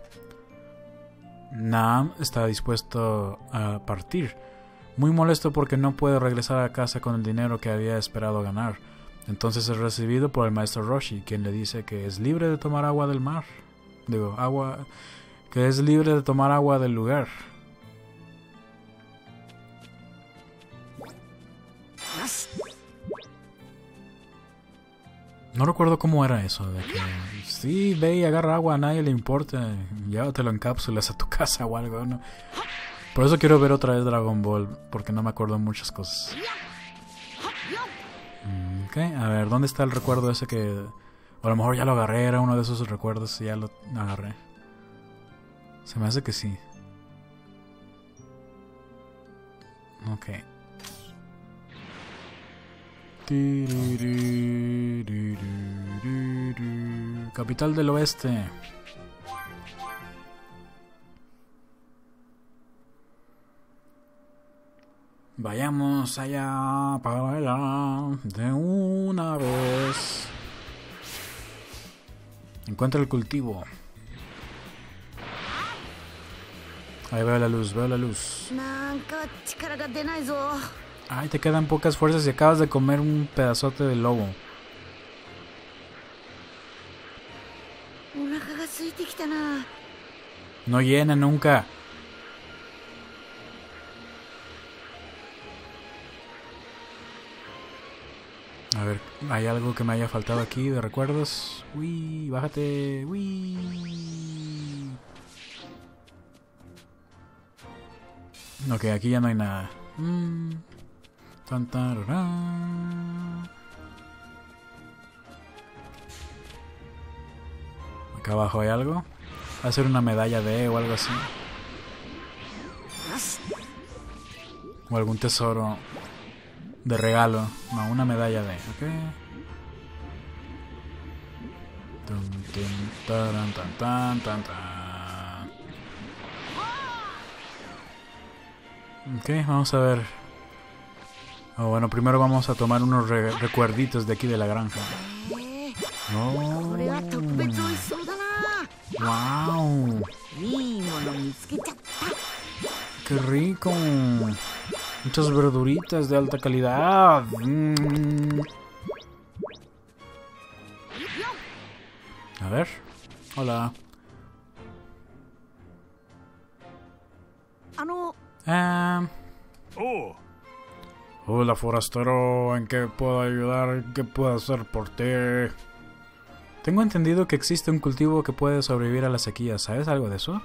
Nam está dispuesto a partir, muy molesto porque no puede regresar a casa con el dinero que había esperado ganar. Entonces es recibido por el maestro Roshi, quien le dice que es libre de tomar agua del mar. Que es libre de tomar agua del lugar. No recuerdo cómo era eso, de que sí, ve y agarra agua, a nadie le importa, llévatelo en cápsulas a tu casa o algo, ¿no? Por eso quiero ver otra vez Dragon Ball, porque no me acuerdo muchas cosas. Ok, a ver, ¿dónde está el recuerdo ese que... O a lo mejor ya lo agarré, era uno de esos recuerdos y ya lo agarré. Se me hace que sí. Ok. Capital del Oeste. Vayamos allá, para allá, de una vez. Encuentra el cultivo. Ahí veo la luz, veo la luz. Ay, te quedan pocas fuerzas y acabas de comer un pedazote de lobo. No llena nunca. A ver, ¿hay algo que me haya faltado aquí de recuerdos? Uy, bájate. Uy. Ok, aquí ya no hay nada. Acá abajo hay algo. Va a ser una medalla de o algo así. O algún tesoro de regalo. No, una medalla de. Ok. Ok, vamos a ver. Bueno, primero vamos a tomar unos recuerditos de aquí de la granja. ¡Wow! ¡Qué rico! Muchas verduritas de alta calidad. A ver. Hola. Hola, forastero. ¿En qué puedo ayudar? ¿Qué puedo hacer por ti? Tengo entendido que existe un cultivo que puede sobrevivir a la sequía. ¿Sabes algo de eso?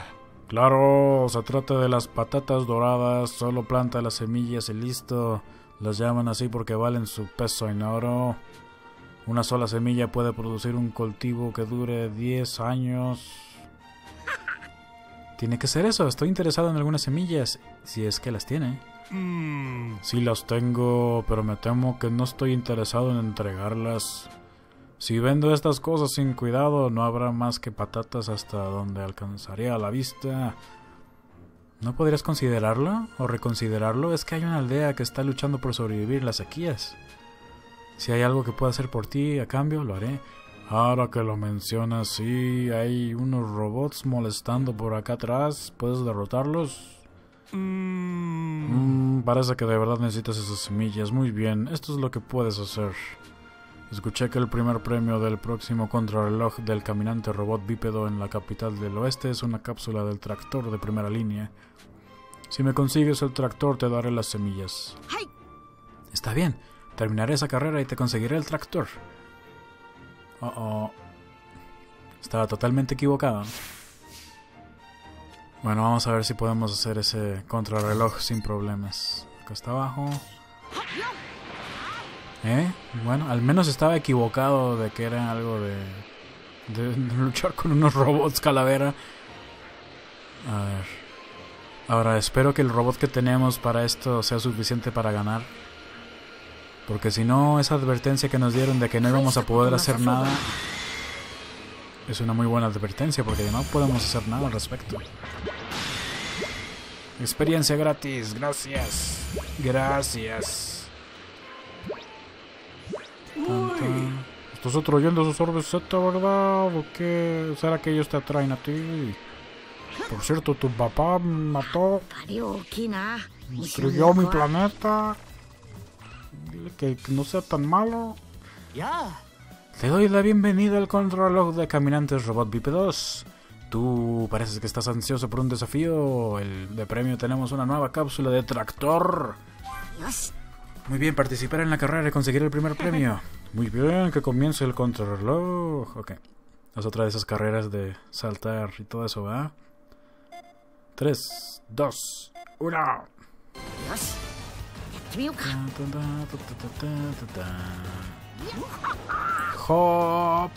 Claro, se trata de las patatas doradas. Solo planta las semillas y listo. Los llaman así porque valen su peso en oro. Una sola semilla puede producir un cultivo que dure 10 años. Tiene que ser eso. Estoy interesado en algunas semillas, si es que las tiene. Sí las tengo, pero me temo que no estoy interesado en entregarlas. Si vendo estas cosas sin cuidado, no habrá más que patatas hasta donde alcanzaría la vista. ¿No podrías considerarlo o reconsiderarlo? Es que hay una aldea que está luchando por sobrevivir las sequías. Si hay algo que pueda hacer por ti a cambio, lo haré. Ahora que lo mencionas, sí, hay unos robots molestando por acá atrás. ¿Puedes derrotarlos? Parece que de verdad necesitas esas semillas. Muy bien, esto es lo que puedes hacer. Escuché que el primer premio del próximo contrarreloj del caminante robot bípedo en la capital del oeste es una cápsula del tractor de primera línea. Si me consigues el tractor, te daré las semillas. Está bien, terminaré esa carrera y te conseguiré el tractor. Estaba totalmente equivocado. Bueno, vamos a ver si podemos hacer ese contrarreloj sin problemas. Acá está abajo. Bueno, al menos estaba equivocado de que era algo de luchar con unos robots calavera. A ver. Ahora, espero que el robot que tenemos para esto sea suficiente para ganar. Porque si no, esa advertencia que nos dieron de que no íbamos a poder hacer nada es una muy buena advertencia, porque no podemos hacer nada al respecto. Experiencia gratis, gracias. Gracias. Estás atrayendo sus orbes Z, ¿verdad? ¿O qué? ¿Será que ellos te atraen a ti? Por cierto, tu papá me mató. Destruyó mi planeta. Dile que no sea tan malo. Te doy la bienvenida al contrarreloj de caminantes robot bípedos. Tú pareces que estás ansioso por un desafío. De premio tenemos una nueva cápsula de tractor. Muy bien, participar en la carrera y conseguir el primer premio. Muy bien, que comience el contrarreloj. Ok, es otra de esas carreras de saltar y todo eso, ¿verdad? 3, 2, 1. Hop.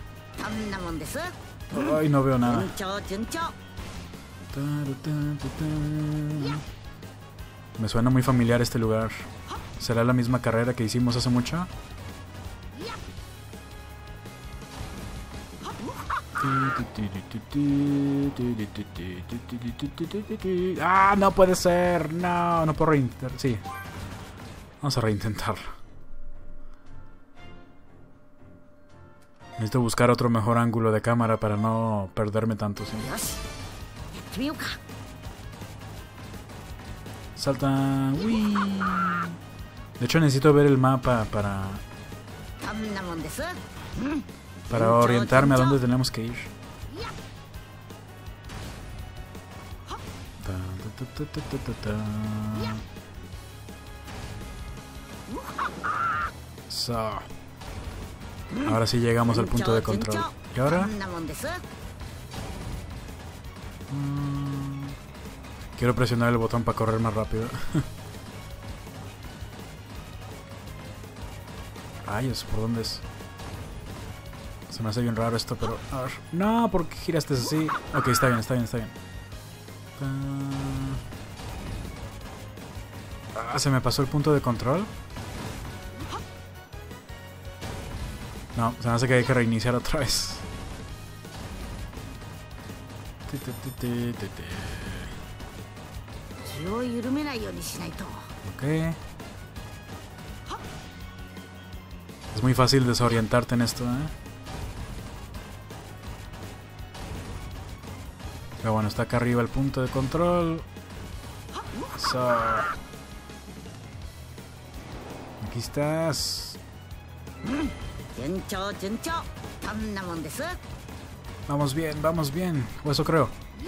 Ay, no veo nada. Me suena muy familiar este lugar. ¿Será la misma carrera que hicimos hace mucho? ¡Ah! No puede ser. No, no puedo reintentar. Sí. Vamos a reintentarlo. Necesito buscar otro mejor ángulo de cámara para no perderme tanto. ¿Sí? Salta. ¡Uy! De hecho necesito ver el mapa para orientarme a dónde tenemos que ir. So. Ahora sí llegamos al punto de control. ¿Y ahora? Quiero presionar el botón para correr más rápido. Ay, ¿eso por dónde es? Se me hace bien raro esto, pero... A ver. No, ¿por qué giraste así? Ok, está bien, está bien, está bien. ¿Se me pasó el punto de control? No, se me hace que hay que reiniciar otra vez. Ok. Es muy fácil desorientarte en esto, ¿eh? Pero bueno, está acá arriba el punto de control. So. Aquí estás. Vamos bien, vamos bien. O eso creo.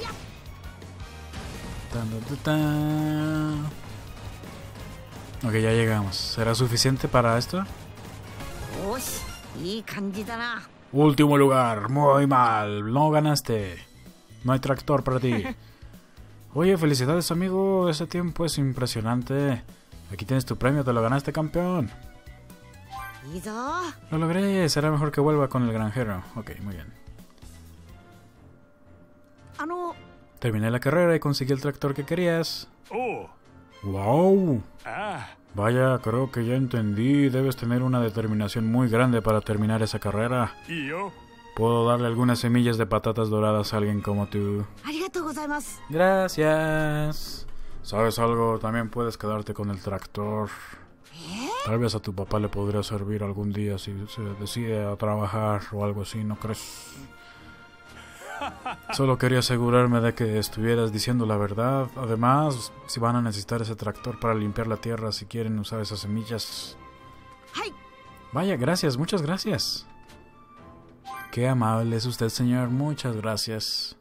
Ok, ya llegamos. ¿Será suficiente para esto? Último lugar. Muy mal. No ganaste. No hay tractor para ti. Oye, felicidades, amigo. Ese tiempo es impresionante. Aquí tienes tu premio, te lo ganaste, campeón. Lo logré, será mejor que vuelva con el granjero. Ok, muy bien. Terminé la carrera y conseguí el tractor que querías. Oh. ¡Wow! Vaya, creo que ya entendí. Debes tener una determinación muy grande para terminar esa carrera. ¿Y yo? Puedo darle algunas semillas de patatas doradas a alguien como tú. Gracias. ¿Sabes algo? También puedes quedarte con el tractor. Tal vez a tu papá le podría servir algún día si se decide a trabajar o algo así, ¿no crees? Solo quería asegurarme de que estuvieras diciendo la verdad. Además, si van a necesitar ese tractor para limpiar la tierra, si quieren usar esas semillas. Vaya, gracias, muchas gracias. Qué amable es usted, señor. Muchas gracias.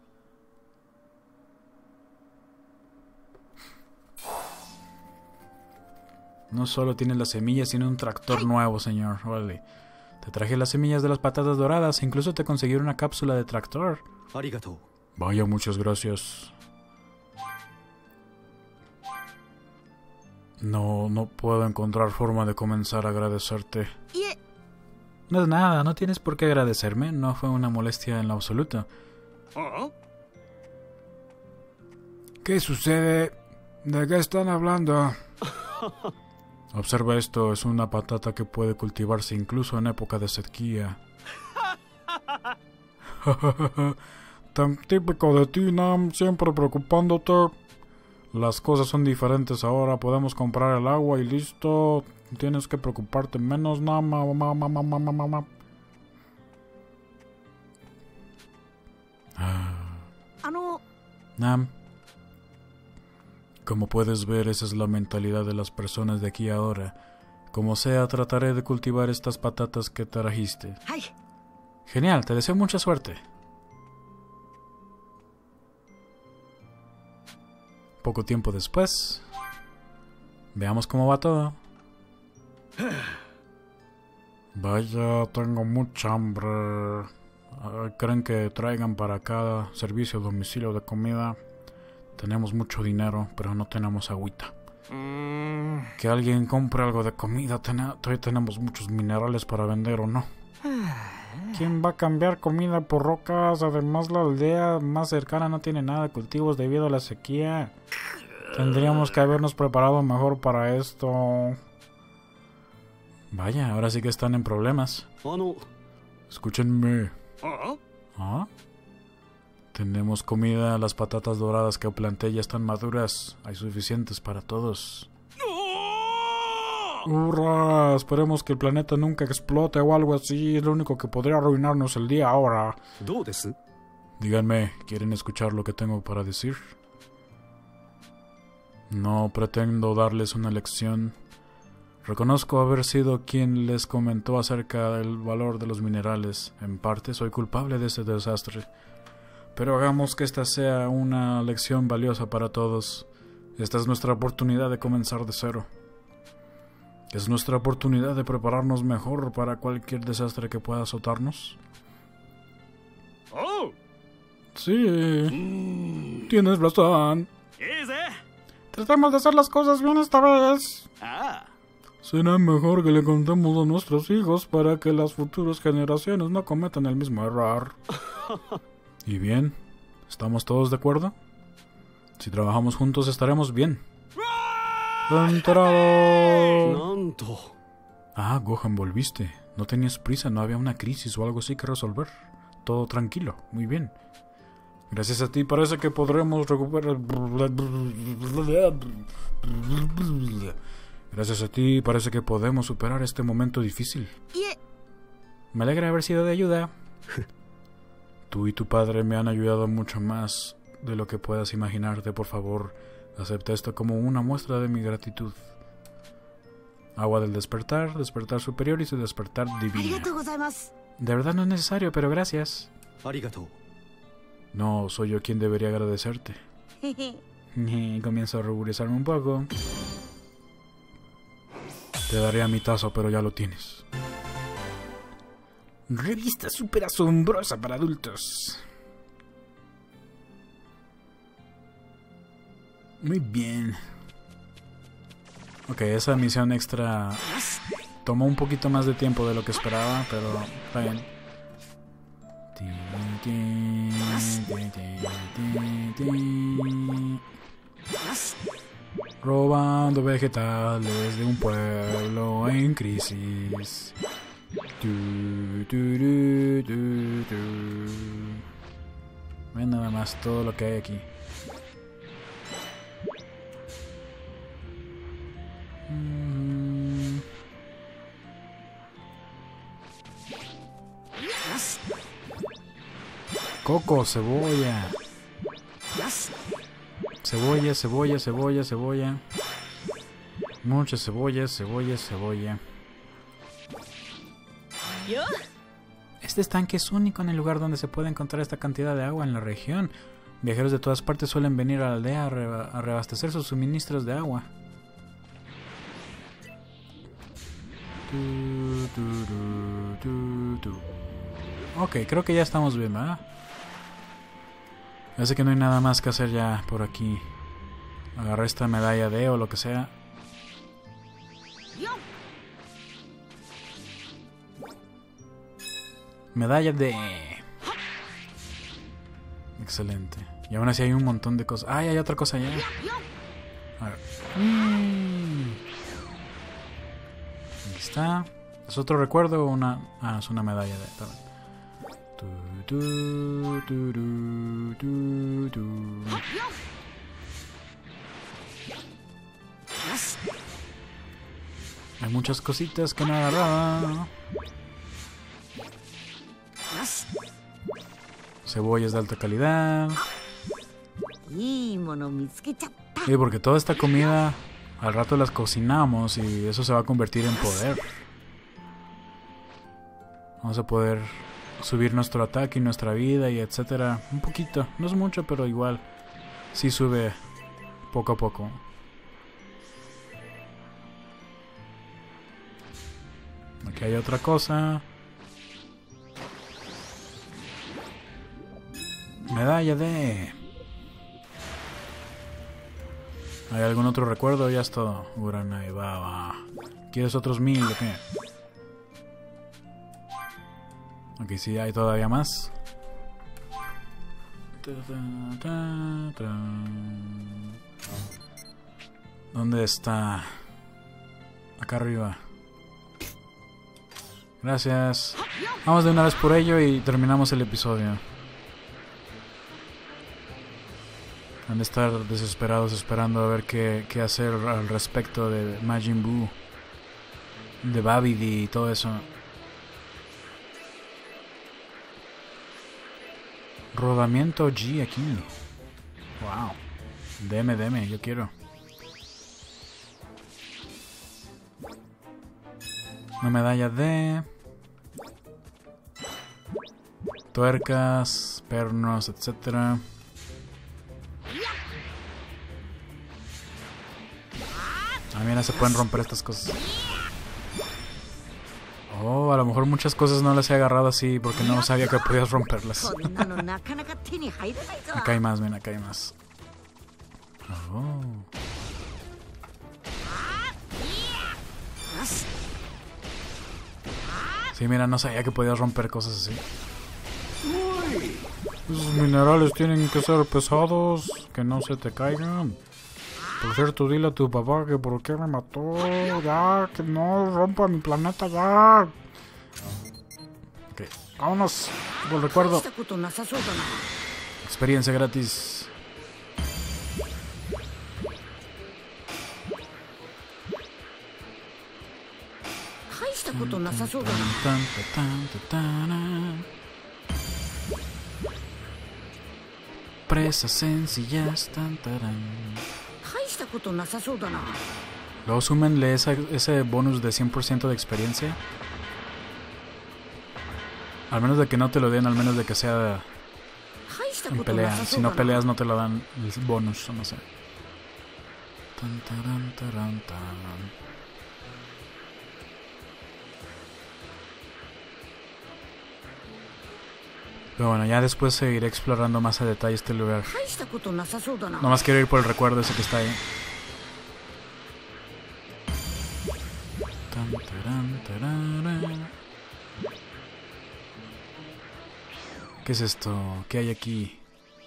No solo tiene las semillas, sino un tractor nuevo, señor. Vale. Te traje las semillas de las patatas doradas. Incluso te conseguí una cápsula de tractor. Arigato. Vaya, muchas gracias. No puedo encontrar forma de comenzar a agradecerte. No es nada, no tienes por qué agradecerme. No fue una molestia en lo absoluto. ¿Qué sucede? ¿De qué están hablando? Observa esto, es una patata que puede cultivarse incluso en época de sequía. Tan típico de ti, Nam, siempre preocupándote. Las cosas son diferentes ahora, podemos comprar el agua y listo. Tienes que preocuparte menos, Nam. Nam. Como puedes ver, esa es la mentalidad de las personas de aquí ahora. Como sea, trataré de cultivar estas patatas que trajiste. Genial, te deseo mucha suerte. Poco tiempo después, veamos cómo va todo. Vaya, tengo mucha hambre. ¿Creen que traigan para acá servicio a domicilio de comida? Tenemos mucho dinero, pero no tenemos agüita. Que alguien compre algo de comida. Todavía tenemos muchos minerales para vender, ¿o no? ¿Quién va a cambiar comida por rocas? Además, la aldea más cercana no tiene nada de cultivos debido a la sequía. Tendríamos que habernos preparado mejor para esto. Vaya, ahora sí que están en problemas. Escúchenme. ¿Ah? Tenemos comida, las patatas doradas que planté ya están maduras. Hay suficientes para todos. ¡Hurra! Esperemos que el planeta nunca explote o algo así. Es lo único que podría arruinarnos el día ahora. Díganme, ¿quieren escuchar lo que tengo para decir? No pretendo darles una lección. Reconozco haber sido quien les comentó acerca del valor de los minerales. En parte soy culpable de ese desastre. Pero hagamos que esta sea una lección valiosa para todos. Esta es nuestra oportunidad de comenzar de cero. Es nuestra oportunidad de prepararnos mejor para cualquier desastre que pueda azotarnos. Sí, tienes razón. Tratemos de hacer las cosas bien esta vez. Será mejor que le contemos a nuestros hijos para que las futuras generaciones no cometan el mismo error. ¿Y bien? ¿Estamos todos de acuerdo? Si trabajamos juntos estaremos bien. ¡Entrado! Gohan, volviste. No tenías prisa, no había una crisis o algo así que resolver. Todo tranquilo, muy bien. Gracias a ti parece que podremos recuperar... Gracias a ti parece que podemos superar este momento difícil. Me alegra haber sido de ayuda. Tú y tu padre me han ayudado mucho más de lo que puedas imaginarte. Por favor, acepta esto como una muestra de mi gratitud. Agua del despertar, despertar superior y su despertar divino. De verdad no es necesario, pero gracias. No, soy yo quien debería agradecerte. Comienzo a ruborizarme un poco. Te daré a mi tazo, pero ya lo tienes. Revista súper asombrosa para adultos. Muy bien. Ok, esa misión extra tomó un poquito más de tiempo de lo que esperaba, pero está bien. Robando vegetales de un pueblo en crisis. Ven nada más todo lo que hay aquí. Coco, cebolla. Cebolla, cebolla, cebolla, cebolla. Mucha cebolla, cebolla, cebolla. Este estanque es único en el lugar donde se puede encontrar esta cantidad de agua en la región. Viajeros de todas partes suelen venir a la aldea a reabastecer sus suministros de agua. Ok, creo que ya estamos bien, ¿verdad? Parece que no hay nada más que hacer ya por aquí. Agarré esta medalla de o lo que sea. Medalla de... Excelente. Y aún así hay un montón de cosas. ¡Ay, hay otra cosa allá! A ver. Aquí está. ¿Es otro recuerdo o una...? Ah, es una medalla de... Hay muchas cositas que no agarraba. Cebollas de alta calidad. Sí, porque toda esta comida al rato las cocinamos y eso se va a convertir en poder. Vamos a poder subir nuestro ataque y nuestra vida y etcétera. Un poquito, no es mucho, pero igual sí sube poco a poco. Aquí hay otra cosa. Medalla de... ¿Hay algún otro recuerdo? Ya es todo. Uranai, va. ¿Quieres otros 1000 o qué? Aquí sí hay todavía más. ¿Dónde está? Acá arriba. Gracias. Vamos de una vez por ello y terminamos el episodio. Han de estar desesperados esperando a ver qué hacer al respecto de Majin Buu, de Babidi y todo eso. Rodamiento G aquí. Wow. Deme, yo quiero. Una medalla de... tuercas, pernos, etcétera. Ah, mira, se pueden romper estas cosas. Oh, a lo mejor muchas cosas no las he agarrado así porque no sabía que podías romperlas. Acá hay más, mira, acá hay más. Oh. Sí, mira, no sabía que podías romper cosas así. Esos minerales tienen que ser pesados, que no se te caigan. Por cierto, dile a tu papá que por qué me mató. Ya, que no rompa mi planeta ya. Ok, vámonos. Por recuerdo. Experiencia gratis. Presas sencillas. Luego súmenle ese bonus de 100% de experiencia. Al menos de que no te lo den, al menos de que sea en pelea. Si no peleas no te lo dan el bonus, no sé. Pero bueno, ya después seguiré explorando más a detalle este lugar. Nomás quiero ir por el recuerdo ese que está ahí. tarán, tarán. ¿Qué es esto? ¿Qué hay aquí?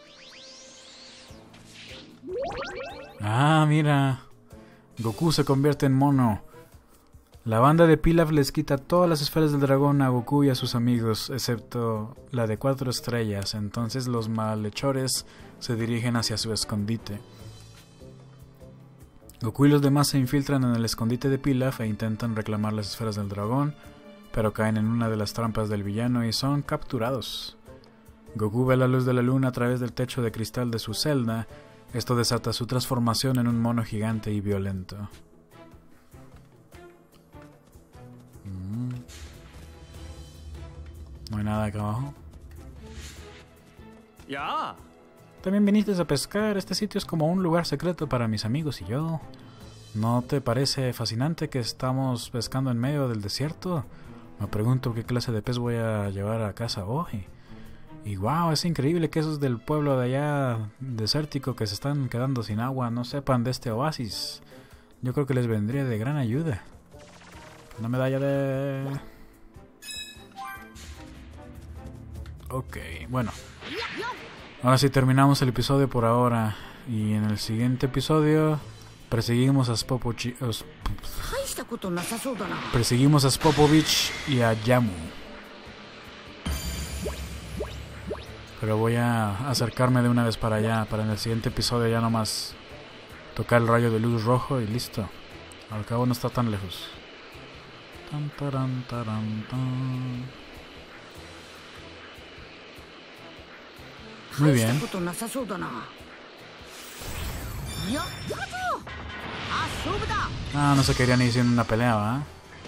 Ah, mira. Goku se convierte en mono. La banda de Pilaf les quita todas las esferas del dragón a Goku y a sus amigos, excepto la de 4 estrellas. Entonces los malhechores se dirigen hacia su escondite. Goku y los demás se infiltran en el escondite de Pilaf e intentan reclamar las esferas del dragón, pero caen en una de las trampas del villano y son capturados. Goku ve la luz de la luna a través del techo de cristal de su celda. Esto desata su transformación en un mono gigante y violento. No hay nada acá abajo. Ya. También viniste a pescar. Este sitio es como un lugar secreto para mis amigos y yo. ¿No te parece fascinante que estamos pescando en medio del desierto? Me pregunto qué clase de pez voy a llevar a casa hoy. Y wow, es increíble que esos del pueblo de allá desértico que se están quedando sin agua no sepan de este oasis. Yo creo que les vendría de gran ayuda. Una medalla de... Ok, bueno. Ahora sí terminamos el episodio por ahora. Y en el siguiente episodio perseguimos a Spopovich y a Yamu. Pero voy a acercarme de una vez para allá. Para en el siguiente episodio ya nomás tocar el rayo de luz rojo y listo. Al cabo no está tan lejos. Tan, taran, taran, tan. Muy bien. Ah, no se querían ir sin una pelea, ¿va?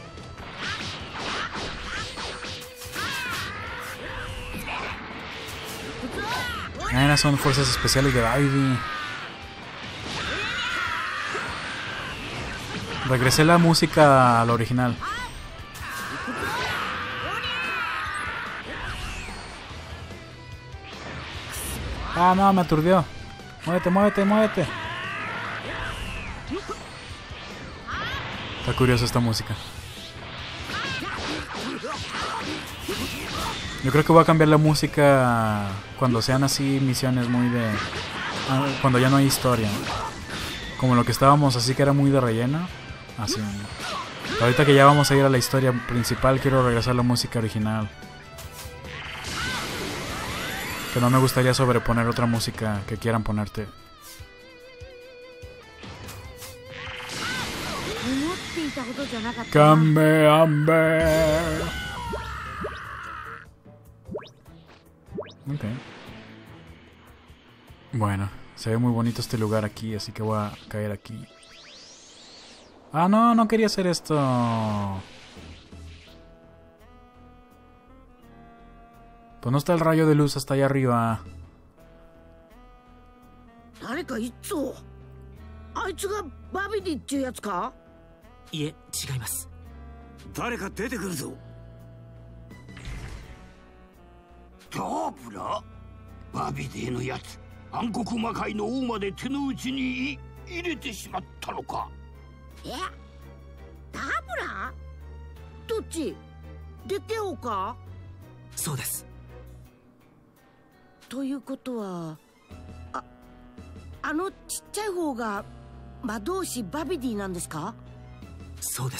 Son fuerzas especiales de Babidi. Regresé la música al original. Ah, no, me aturdió. Muévete, muévete, muévete. Está curiosa esta música. Yo creo que voy a cambiar la música cuando sean así misiones muy de... cuando ya no hay historia. Como lo que estábamos así que era muy de relleno. Así. Ahorita que ya vamos a ir a la historia principal, quiero regresar a la música original. Que no me gustaría sobreponer otra música que quieran ponerte. Kamehameha. Ok. Bueno, se ve muy bonito este lugar aquí, así que voy a caer aquí. Ah, no, no quería hacer esto. Pues no está el rayo de luz hasta allá arriba. いえ、違います。 誰か出てくるぞ。 ダーブラ？バビディのやつ、暗黒魔界の王まで手の内に入れてしまったのか。 え？ダブラ？どっち？出ておうか？ そうです。 ということは、あのちっちゃい方が魔導士バビディなんですか？ そうです。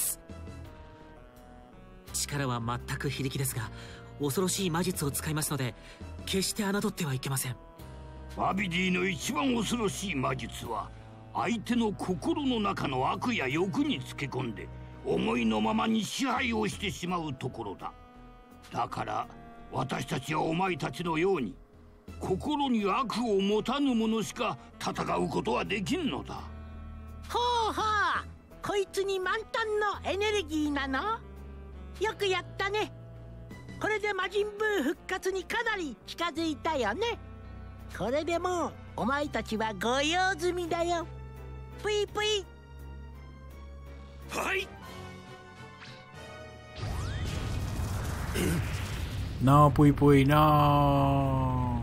力は全く非力ですが、恐ろしい魔術を使いますので、決して侮ってはいけません。 バビディの一番恐ろしい魔術は、相手の心の中の悪や欲につけ込んで、思いのままに支配をしてしまうところだ。だから私たちはお前たちのように、心に悪を持たぬ者しか戦うことはできんのだ。 ほうほう、こいつに満タンのエネルギーなの？よくやったね。これで魔人ブー復活にかなり近づいたよね。これでもうお前たちはご用済みだよ。ぷいぷい。 はい。 No, Pui Pui, no.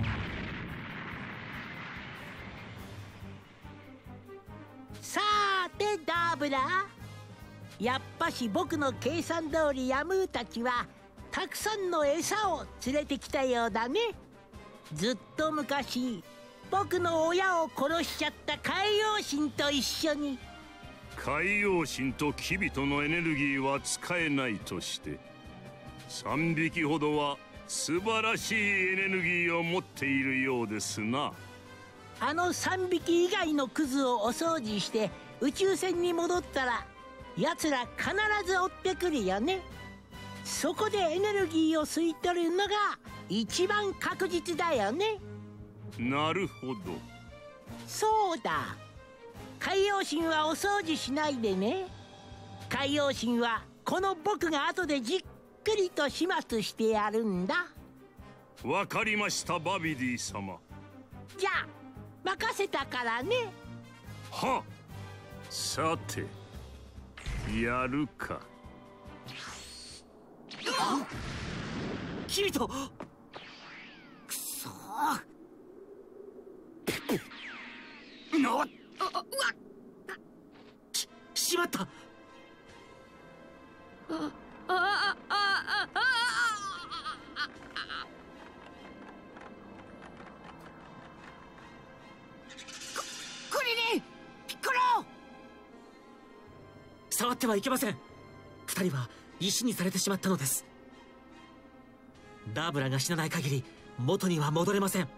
さてダブラ、 やっぱし僕の計算通りヤムーたちはたくさんの餌を連れてきたようだね。ずっと昔僕の親を殺しちゃった海洋神と一緒に。 海洋神とキビトのエネルギーは使えないとして3匹ほどは素晴らしいエネルギーを持っているようですな。 あの3匹以外のクズをお掃除して宇宙船に戻ったら奴ら必ず追ってくるよね。そこでエネルギーを吸い取るのが一番確実だよね。 なるほど。 そうだ、海洋神はお掃除しないでね。海洋神はこの僕が後でじっくりと始末してやるんだ。 わかりました、バビディ様。 じゃあ任せたからね。 はっ、さてやるか。 キビト、 くそーなっしまった。 クリリン、ピッコロ。 触ってはいけません。2人は石にされてしまったのです。ダーブラが死なない限り元には戻れません。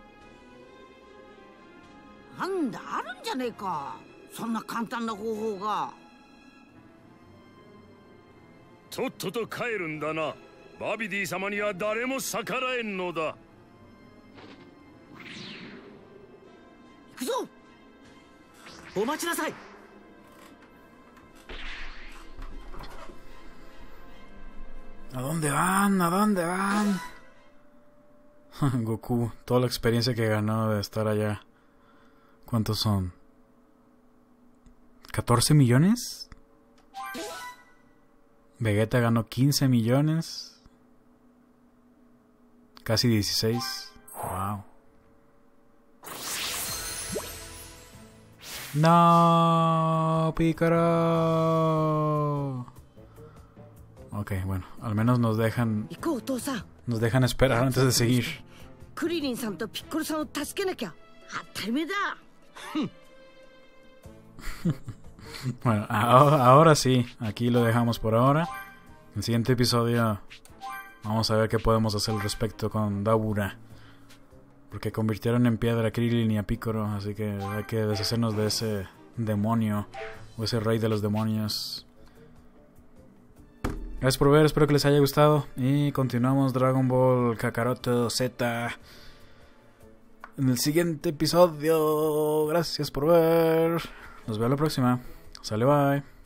なんだ、あるんじゃねえか、そんな簡単な方法が。 とっとと帰るんだな。バビディ様には誰も逆らえんのだ。 行くぞ。 お待ちなさい。 ¿A dónde van? ¿A dónde van? Goku, toda la experiencia que ganó de estar allá. ¿Cuántos son? ¿14 millones? Vegeta ganó 15 millones. Casi 16. Wow. No, Pícaro. Ok, bueno, al menos nos dejan esperar antes de seguir. クリリンさんとピッコロさんを助けなきゃ当たり前だ。 Bueno, ahora sí, aquí lo dejamos por ahora. En el siguiente episodio vamos a ver qué podemos hacer al respecto con Dabura, porque convirtieron en piedra a Krillin y a Piccolo, así que hay que deshacernos de ese demonio o ese rey de los demonios. Gracias por ver, espero que les haya gustado y continuamos Dragon Ball Kakaroto Z en el siguiente episodio. Gracias por ver, nos vemos la próxima. Sale, bye.